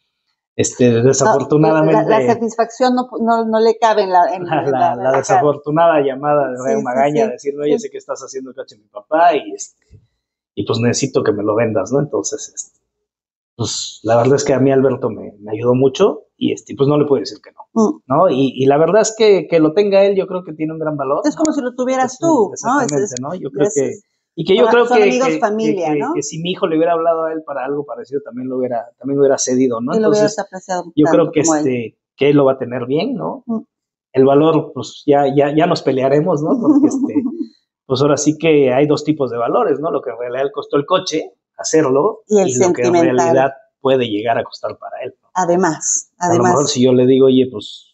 Speaker 8: este, desafortunadamente...
Speaker 7: No, la, la satisfacción no, no, no le cabe en la... En,
Speaker 8: la,
Speaker 7: en
Speaker 8: la, la, la desafortunada llamada de Rayo
Speaker 7: sí,
Speaker 8: Magaña,
Speaker 7: sí, sí,
Speaker 8: decirme, oye, sí. sé que estás haciendo el coche de mi papá y, este, y pues necesito que me lo vendas, ¿no? Entonces, este, pues la verdad es que a mí Alberto me, me ayudó mucho y este, pues no le puedo decir que no, uh-huh. ¿no? Y, y la verdad es que que lo tenga él, yo creo que tiene un gran valor.
Speaker 7: Es como si lo tuvieras es, tú,
Speaker 8: exactamente,
Speaker 7: ¿no? Es,
Speaker 8: ¿no? Yo creo
Speaker 7: es,
Speaker 8: que... Y que yo
Speaker 7: son,
Speaker 8: creo
Speaker 7: son
Speaker 8: que,
Speaker 7: amigos,
Speaker 8: que,
Speaker 7: familia,
Speaker 8: que,
Speaker 7: ¿no?
Speaker 8: que, que si mi hijo le hubiera hablado a él para algo parecido, también lo hubiera, también lo hubiera cedido, ¿no?
Speaker 7: Y
Speaker 8: Entonces,
Speaker 7: lo apreciado
Speaker 8: yo creo que este, que lo va a tener bien, ¿no? El valor, pues ya, ya, ya nos pelearemos, ¿no? Porque este, pues ahora sí que hay dos tipos de valores, ¿no? Lo que en realidad costó el coche, hacerlo,
Speaker 7: y, el
Speaker 8: y lo que en realidad puede llegar a costar para él, ¿no?
Speaker 7: Además, además.
Speaker 8: A lo mejor si yo le digo, oye, pues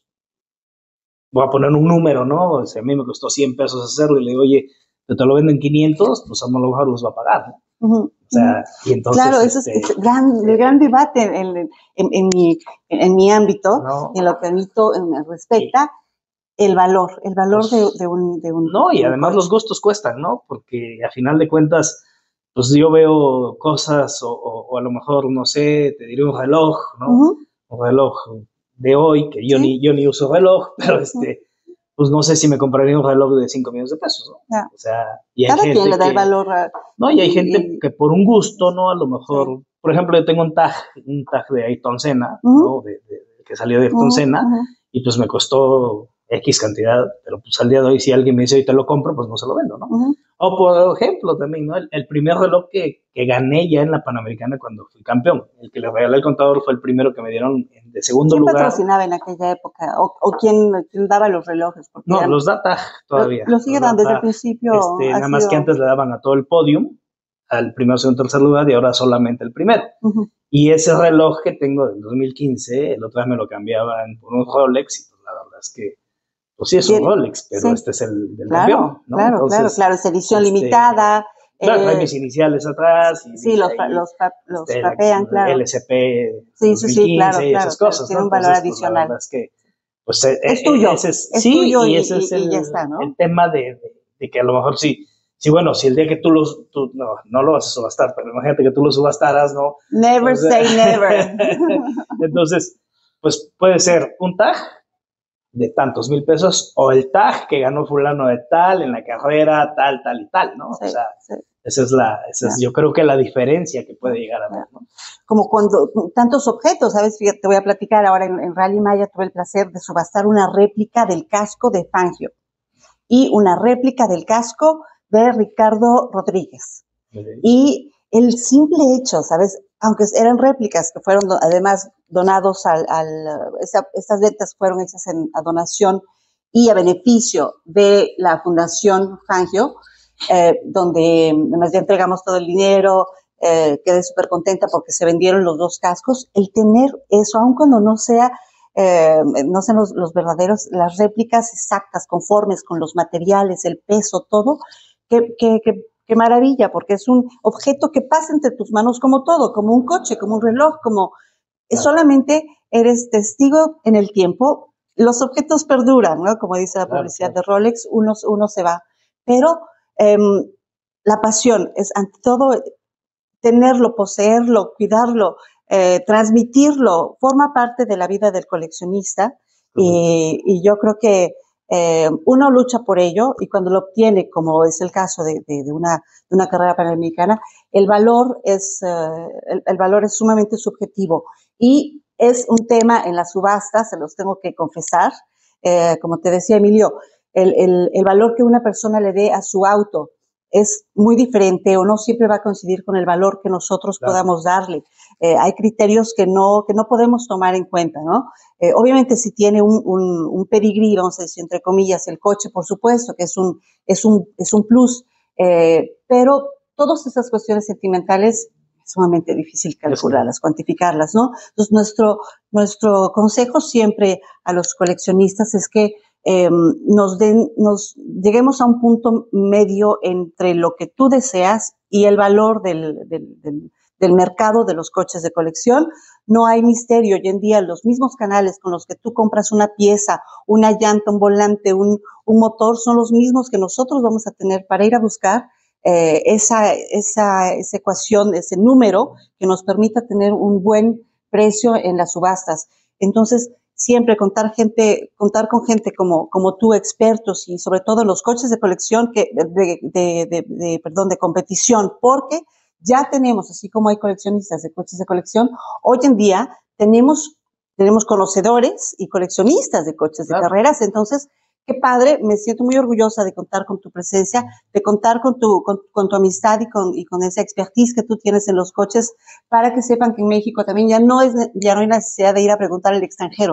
Speaker 8: voy a poner un número, ¿no? O sea, a mí me costó cien pesos hacerlo y le digo, oye, te lo venden quinientos, pues a lo mejor los va a pagar, ¿no? Uh-huh. O sea, y entonces...
Speaker 7: Claro, eso este, es, es gran, eh, el gran debate en, en, en, en, mi, en mi ámbito, no, en lo que a mí to, me respecta, sí. el valor, el valor pues, de, de, un, de un...
Speaker 8: No, y
Speaker 7: un
Speaker 8: además coche. Los gustos cuestan, ¿no? Porque a final de cuentas, pues yo veo cosas, o, o, o a lo mejor, no sé, te diré un reloj, ¿no? Uh-huh. Un reloj de hoy, que yo, ¿sí? ni, yo ni uso reloj, pero este... pues no sé si me compraría un reloj de cinco millones de pesos, ¿no?
Speaker 7: Yeah.
Speaker 8: O sea, y hay
Speaker 7: cada
Speaker 8: gente
Speaker 7: quien le da
Speaker 8: que,
Speaker 7: el valor a,
Speaker 8: no, y hay gente y, que por un gusto, ¿no? A lo mejor, sí. Por ejemplo, yo tengo un tag, un tag de Ayrton Senna, uh-huh. ¿no? De, de, de, que salió de Ayrton uh-huh. Senna, uh-huh. y pues me costó X cantidad, pero pues al día de hoy, si alguien me dice, hoy te lo compro, pues no se lo vendo, ¿no? Uh-huh. O por ejemplo, también, ¿no? El, el primer reloj que, que gané ya en la Panamericana cuando fui campeón, el que le regalé al contador fue el primero que me dieron de segundo
Speaker 7: ¿Quién
Speaker 8: lugar.
Speaker 7: ¿Quién patrocinaba en aquella época? ¿O, o quién, quién daba los relojes?
Speaker 8: Porque no, eran, los da Tag todavía.
Speaker 7: Lo, lo sigue dando desde el principio.
Speaker 8: Este, nada más sido... que antes le daban a todo el podium, al primero, segundo, tercer lugar, y ahora solamente el primero. Uh-huh. Y ese reloj que tengo del dos mil quince, el otro vez me lo cambiaban por un Rolex, y pues la verdad es que pues sí, es un Rolex, pero sí. Este es el del
Speaker 7: claro,
Speaker 8: campeón, ¿no?
Speaker 7: Claro, Entonces, claro, claro, es edición este, limitada.
Speaker 8: Claro, eh, hay mis iniciales atrás. Y
Speaker 7: sí, los, ahí, los, los este, papean,
Speaker 8: la,
Speaker 7: claro.
Speaker 8: L S P
Speaker 7: sí, sí, sí, claro,
Speaker 8: y esas
Speaker 7: claro,
Speaker 8: cosas,
Speaker 7: tiene
Speaker 8: ¿no?
Speaker 7: un valor
Speaker 8: Entonces,
Speaker 7: adicional.
Speaker 8: Pues, la verdad es que, pues,
Speaker 7: es tuyo,
Speaker 8: ese es,
Speaker 7: es
Speaker 8: sí,
Speaker 7: tuyo
Speaker 8: y,
Speaker 7: y
Speaker 8: ese es
Speaker 7: y,
Speaker 8: el,
Speaker 7: y ya está, ¿no?
Speaker 8: El tema de, de, de que a lo mejor sí, sí, bueno, si el día que tú los, tú, no, no lo vas a subastar, pero imagínate que tú lo subastaras, ¿no?
Speaker 7: Never o sea, say never.
Speaker 8: Entonces, pues puede ser un tag de tantos mil pesos, o el tag que ganó fulano de tal en la carrera, tal, tal y tal, ¿no?
Speaker 7: Sí,
Speaker 8: o sea,
Speaker 7: sí.
Speaker 8: esa es la, esa es, yo creo que la diferencia que puede llegar a ver, ¿no?
Speaker 7: Como cuando tantos objetos, ¿sabes? Fíjate, te voy a platicar ahora en, en Rally Maya tuve el placer de subastar una réplica del casco de Fangio y una réplica del casco de Ricardo Rodríguez. Okay. Y el simple hecho, ¿sabes? Aunque eran réplicas que fueron además donados al, al esa, estas ventas fueron hechas en, a donación y a beneficio de la Fundación Fangio, eh, donde además ya entregamos todo el dinero, eh, quedé súper contenta porque se vendieron los dos cascos. El tener eso, aun cuando no sea, eh, no sean los, los verdaderos, las réplicas exactas, conformes con los materiales, el peso, todo, que, que, que Qué maravilla, porque es un objeto que pasa entre tus manos como todo, como un coche, como un reloj, como claro. Solamente eres testigo en el tiempo. Los objetos perduran, ¿no? Como dice la publicidad claro, claro. de Rolex, uno, uno se va. Pero eh, la pasión es ante todo tenerlo, poseerlo, cuidarlo, eh, transmitirlo, forma parte de la vida del coleccionista. Uh-huh. y, y yo creo que Eh, uno lucha por ello y cuando lo obtiene, como es el caso de, de, de, una, de una carrera panamericana, el valor es, uh, el, el valor es sumamente subjetivo y es un tema en las subastas, se los tengo que confesar, eh, como te decía Emilio, el, el, el valor que una persona le dé a su auto es muy diferente o no siempre va a coincidir con el valor que nosotros claro. podamos darle. Eh, hay criterios que no, que no podemos tomar en cuenta, ¿no? Eh, obviamente si tiene un, un, un pedigrí, vamos a decir entre comillas, el coche, por supuesto, que es un, es un, es un plus, eh, pero todas esas cuestiones sentimentales es sumamente difícil calcularlas, cuantificarlas, ¿no? Entonces nuestro, nuestro consejo siempre a los coleccionistas es que Eh, nos den, nos lleguemos a un punto medio entre lo que tú deseas y el valor del, del, del, del mercado de los coches de colección. No hay misterio. Hoy en día los mismos canales con los que tú compras una pieza, una llanta, un volante, un, un motor, son los mismos que nosotros vamos a tener para ir a buscar eh, esa, esa, esa ecuación, ese número que nos permita tener un buen precio en las subastas. Entonces, siempre contar gente, contar con gente como, como tú, expertos y sobre todo los coches de colección que, de, de, de, de, perdón, de competición, porque ya tenemos, así como hay coleccionistas de coches de colección, hoy en día tenemos, tenemos conocedores y coleccionistas de coches claro. de carreras, entonces, qué padre, me siento muy orgullosa de contar con tu presencia, de contar con tu, con, con tu amistad y con, y con esa expertise que tú tienes en los coches, para que sepan que en México también ya no es, ya no hay necesidad de ir a preguntar al extranjero.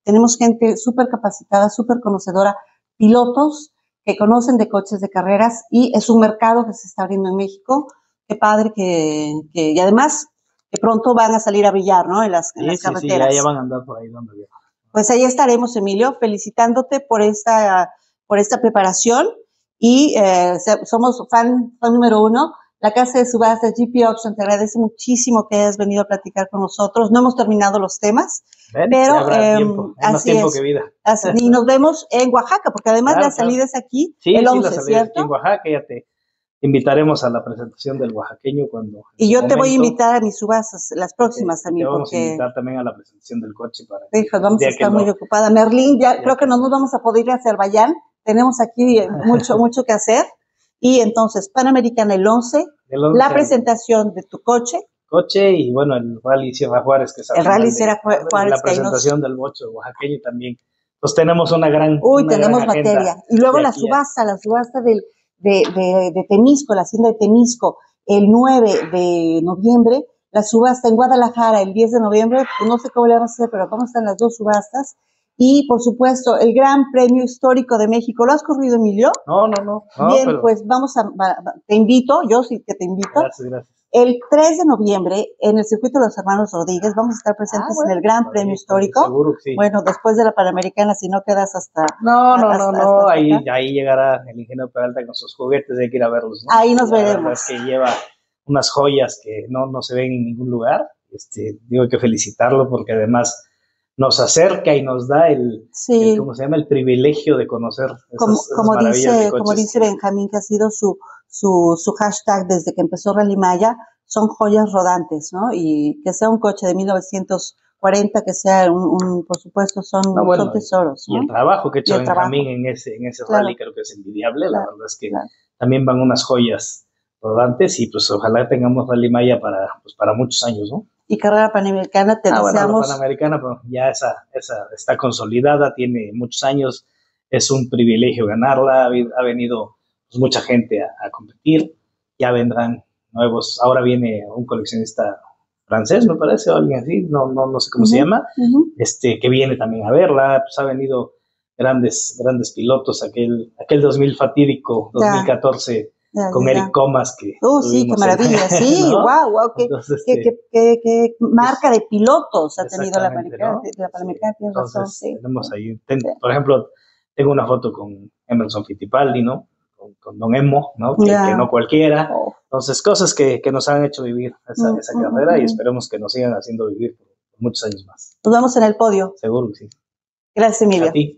Speaker 7: tenemos gente súper capacitada, súper conocedora, pilotos que conocen de coches de carreras y es un mercado que se está abriendo en México. Qué padre que, que y además que pronto van a salir a brillar, ¿no? En las, en
Speaker 8: sí,
Speaker 7: las
Speaker 8: sí,
Speaker 7: carreteras.
Speaker 8: Sí, ya, ya van a andar por ahí dando bien.
Speaker 7: Pues ahí estaremos, Emilio, felicitándote por esta, por esta preparación y eh, somos fan, fan número uno. La casa de subastas G P Auction te agradece muchísimo que hayas venido a platicar con nosotros. No hemos terminado los temas,
Speaker 8: ¿Ven?
Speaker 7: pero
Speaker 8: eh,
Speaker 7: tiempo.
Speaker 8: Hay más
Speaker 7: así
Speaker 8: tiempo
Speaker 7: es.
Speaker 8: que vida.
Speaker 7: Así, y nos vemos en Oaxaca, porque además
Speaker 8: claro,
Speaker 7: la salida
Speaker 8: claro.
Speaker 7: es aquí
Speaker 8: sí,
Speaker 7: el once,
Speaker 8: sí, la salida
Speaker 7: ¿cierto?
Speaker 8: Es aquí en Oaxaca, ya te invitaremos a la presentación del oaxaqueño cuando...
Speaker 7: Y yo
Speaker 8: momento,
Speaker 7: te voy a invitar a mis subastas, las próximas
Speaker 8: te,
Speaker 7: también.
Speaker 8: Te vamos
Speaker 7: porque...
Speaker 8: a invitar también a la presentación del coche. Para
Speaker 7: Hijos, vamos a estar
Speaker 8: no,
Speaker 7: muy ocupada. Merlín, ya,
Speaker 8: ya
Speaker 7: creo que no nos vamos a poder ir a Azerbaiyán. Tenemos aquí mucho, mucho que hacer. Y entonces, Panamericana el once, el once la presentación de tu coche.
Speaker 8: Coche y bueno, el Rally Sierra Juárez. que es
Speaker 7: El Rally Sierra Juárez.
Speaker 8: La presentación nos... del bocho oaxaqueño también. Pues tenemos una gran
Speaker 7: Uy,
Speaker 8: una
Speaker 7: tenemos
Speaker 8: gran
Speaker 7: materia. Y luego la subasta, a... la subasta del, de, de, de Temisco, la hacienda de Temisco, el nueve de noviembre. La subasta en Guadalajara, el diez de noviembre. Pues no sé cómo le vamos a hacer, pero vamos a estar en las dos subastas. Y, por supuesto, el Gran Premio Histórico de México. ¿Lo has corrido, Emilio?
Speaker 8: No, no, no. no
Speaker 7: Bien,
Speaker 8: pero...
Speaker 7: pues vamos a, te invito, yo sí que te invito.
Speaker 8: Gracias, gracias.
Speaker 7: El tres de noviembre, en el circuito de los hermanos Rodríguez, vamos a estar presentes ah, bueno, en el Gran Premio sí, Histórico.
Speaker 8: Seguro que sí.
Speaker 7: Bueno, después de la Panamericana, si no quedas hasta...
Speaker 8: No, no,
Speaker 7: hasta,
Speaker 8: no, no,
Speaker 7: hasta
Speaker 8: ahí, ahí llegará el ingeniero Peralta con sus juguetes, hay que ir a verlos, ¿no?
Speaker 7: Ahí nos
Speaker 8: la
Speaker 7: veremos.
Speaker 8: Es que lleva unas joyas que no, no se ven en ningún lugar. Este, digo que felicitarlo porque además nos acerca y nos da el,
Speaker 7: sí.
Speaker 8: el ¿cómo se llama? El privilegio de conocer esas,
Speaker 7: como,
Speaker 8: esas
Speaker 7: como
Speaker 8: maravillas
Speaker 7: dice,
Speaker 8: de coches.
Speaker 7: Como dice Benjamín, que ha sido su, su, su hashtag desde que empezó Rally Maya, son joyas rodantes, ¿no? Y que sea un coche de mil novecientos cuarenta, que sea un, un por supuesto, son, no, bueno, son tesoros, ¿no?
Speaker 8: Y el trabajo que ha hecho Benjamín en ese, en ese claro. rally creo que es envidiable, claro. La verdad es que claro. también van unas joyas rodantes y pues ojalá tengamos Rally Maya para, pues, para muchos años, ¿no?
Speaker 7: Y carrera panamericana, te
Speaker 8: ah,
Speaker 7: deseamos...
Speaker 8: Bueno, la panamericana pues, ya esa, esa está consolidada, tiene muchos años, es un privilegio ganarla, ha venido pues, mucha gente a, a competir, ya vendrán nuevos, ahora viene un coleccionista francés, me parece, o alguien así, no, no, no sé cómo uh-huh, se llama, uh-huh. este, que viene también a verla, pues ha venido grandes, grandes pilotos, aquel, aquel dos mil fatídico, dos mil catorce, ya. Ya, con ya. Eric Comas, que
Speaker 7: oh, sí, qué maravilla, en, sí, ¿no? wow, wow, qué, Entonces, qué, este, qué, qué, qué marca de pilotos ha tenido la Panamericana, ¿no? La Panamericana, sí. tienes razón, sí.
Speaker 8: Tenemos ahí, ten, sí. por ejemplo, tengo una foto con Emerson Fittipaldi, ¿no? Con, con Don Emo, ¿no? Que, yeah. que no cualquiera. Oh. Entonces, cosas que, que nos han hecho vivir esa, mm, esa mm, carrera mm, y esperemos que nos sigan haciendo vivir por muchos años más.
Speaker 7: Nos vemos en el podio.
Speaker 8: Seguro que sí.
Speaker 7: Gracias, Emilio.
Speaker 8: A ti.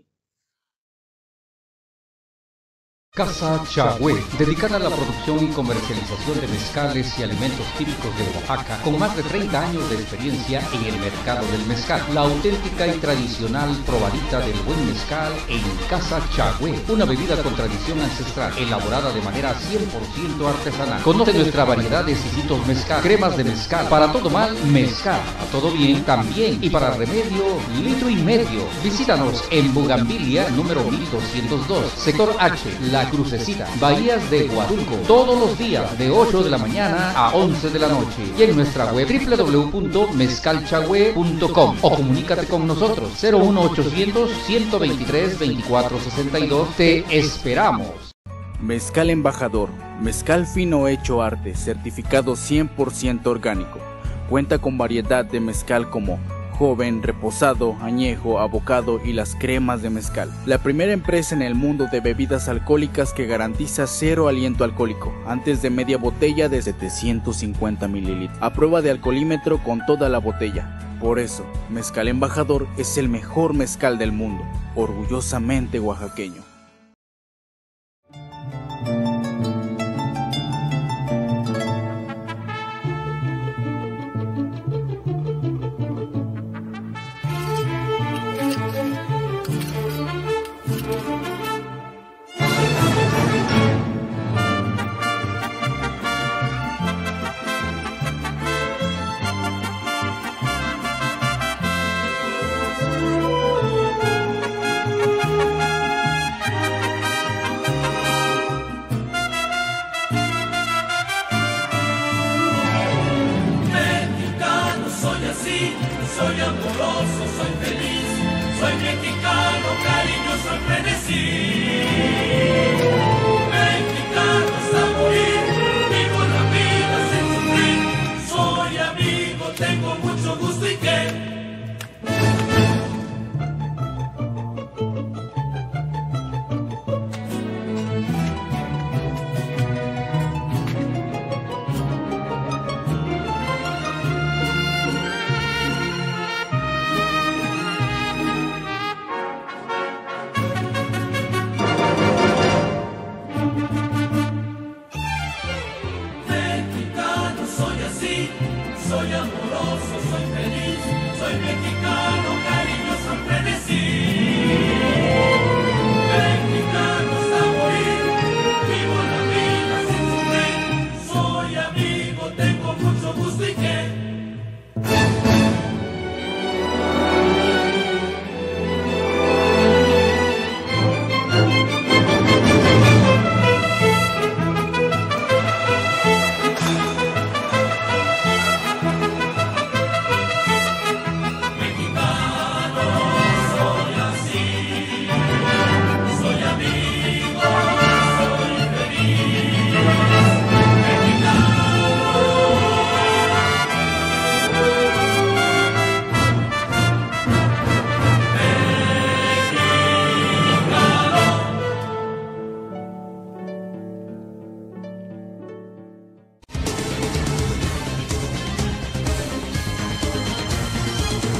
Speaker 1: Casa Chagüe, dedicada a la producción y comercialización de mezcales y alimentos típicos de Oaxaca, con más de treinta años de experiencia en el mercado del mezcal. La auténtica y tradicional probadita del buen mezcal en Casa Chagüe, una bebida con tradición ancestral, elaborada de manera cien por ciento artesanal. Conoce nuestra variedad de exquisitos mezcal, cremas de mezcal, para todo mal, mezcal, a todo bien, también, y para remedio, litro y medio. Visítanos en Bugambilia, número mil doscientos dos, sector H, La Crucecita, Bahías de Huatulco, todos los días de ocho de la mañana a once de la noche, y en nuestra web doble u doble u doble u punto mezcalchagüe punto com o comunícate con nosotros cero uno ochocientos, ciento veintitrés, veinticuatro sesenta y dos. Te esperamos.
Speaker 9: Mezcal Embajador, mezcal fino hecho arte, certificado cien por ciento orgánico. Cuenta con variedad de mezcal como joven, reposado, añejo, abocado y las cremas de mezcal. La primera empresa en el mundo de bebidas alcohólicas que garantiza cero aliento alcohólico, antes de media botella de setecientos cincuenta mililitros, a prueba de alcoholímetro con toda la botella. Por eso, Mezcal Embajador es el mejor mezcal del mundo, orgullosamente oaxaqueño.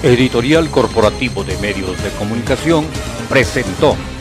Speaker 1: Editorial Corporativo de Medios de Comunicación presentó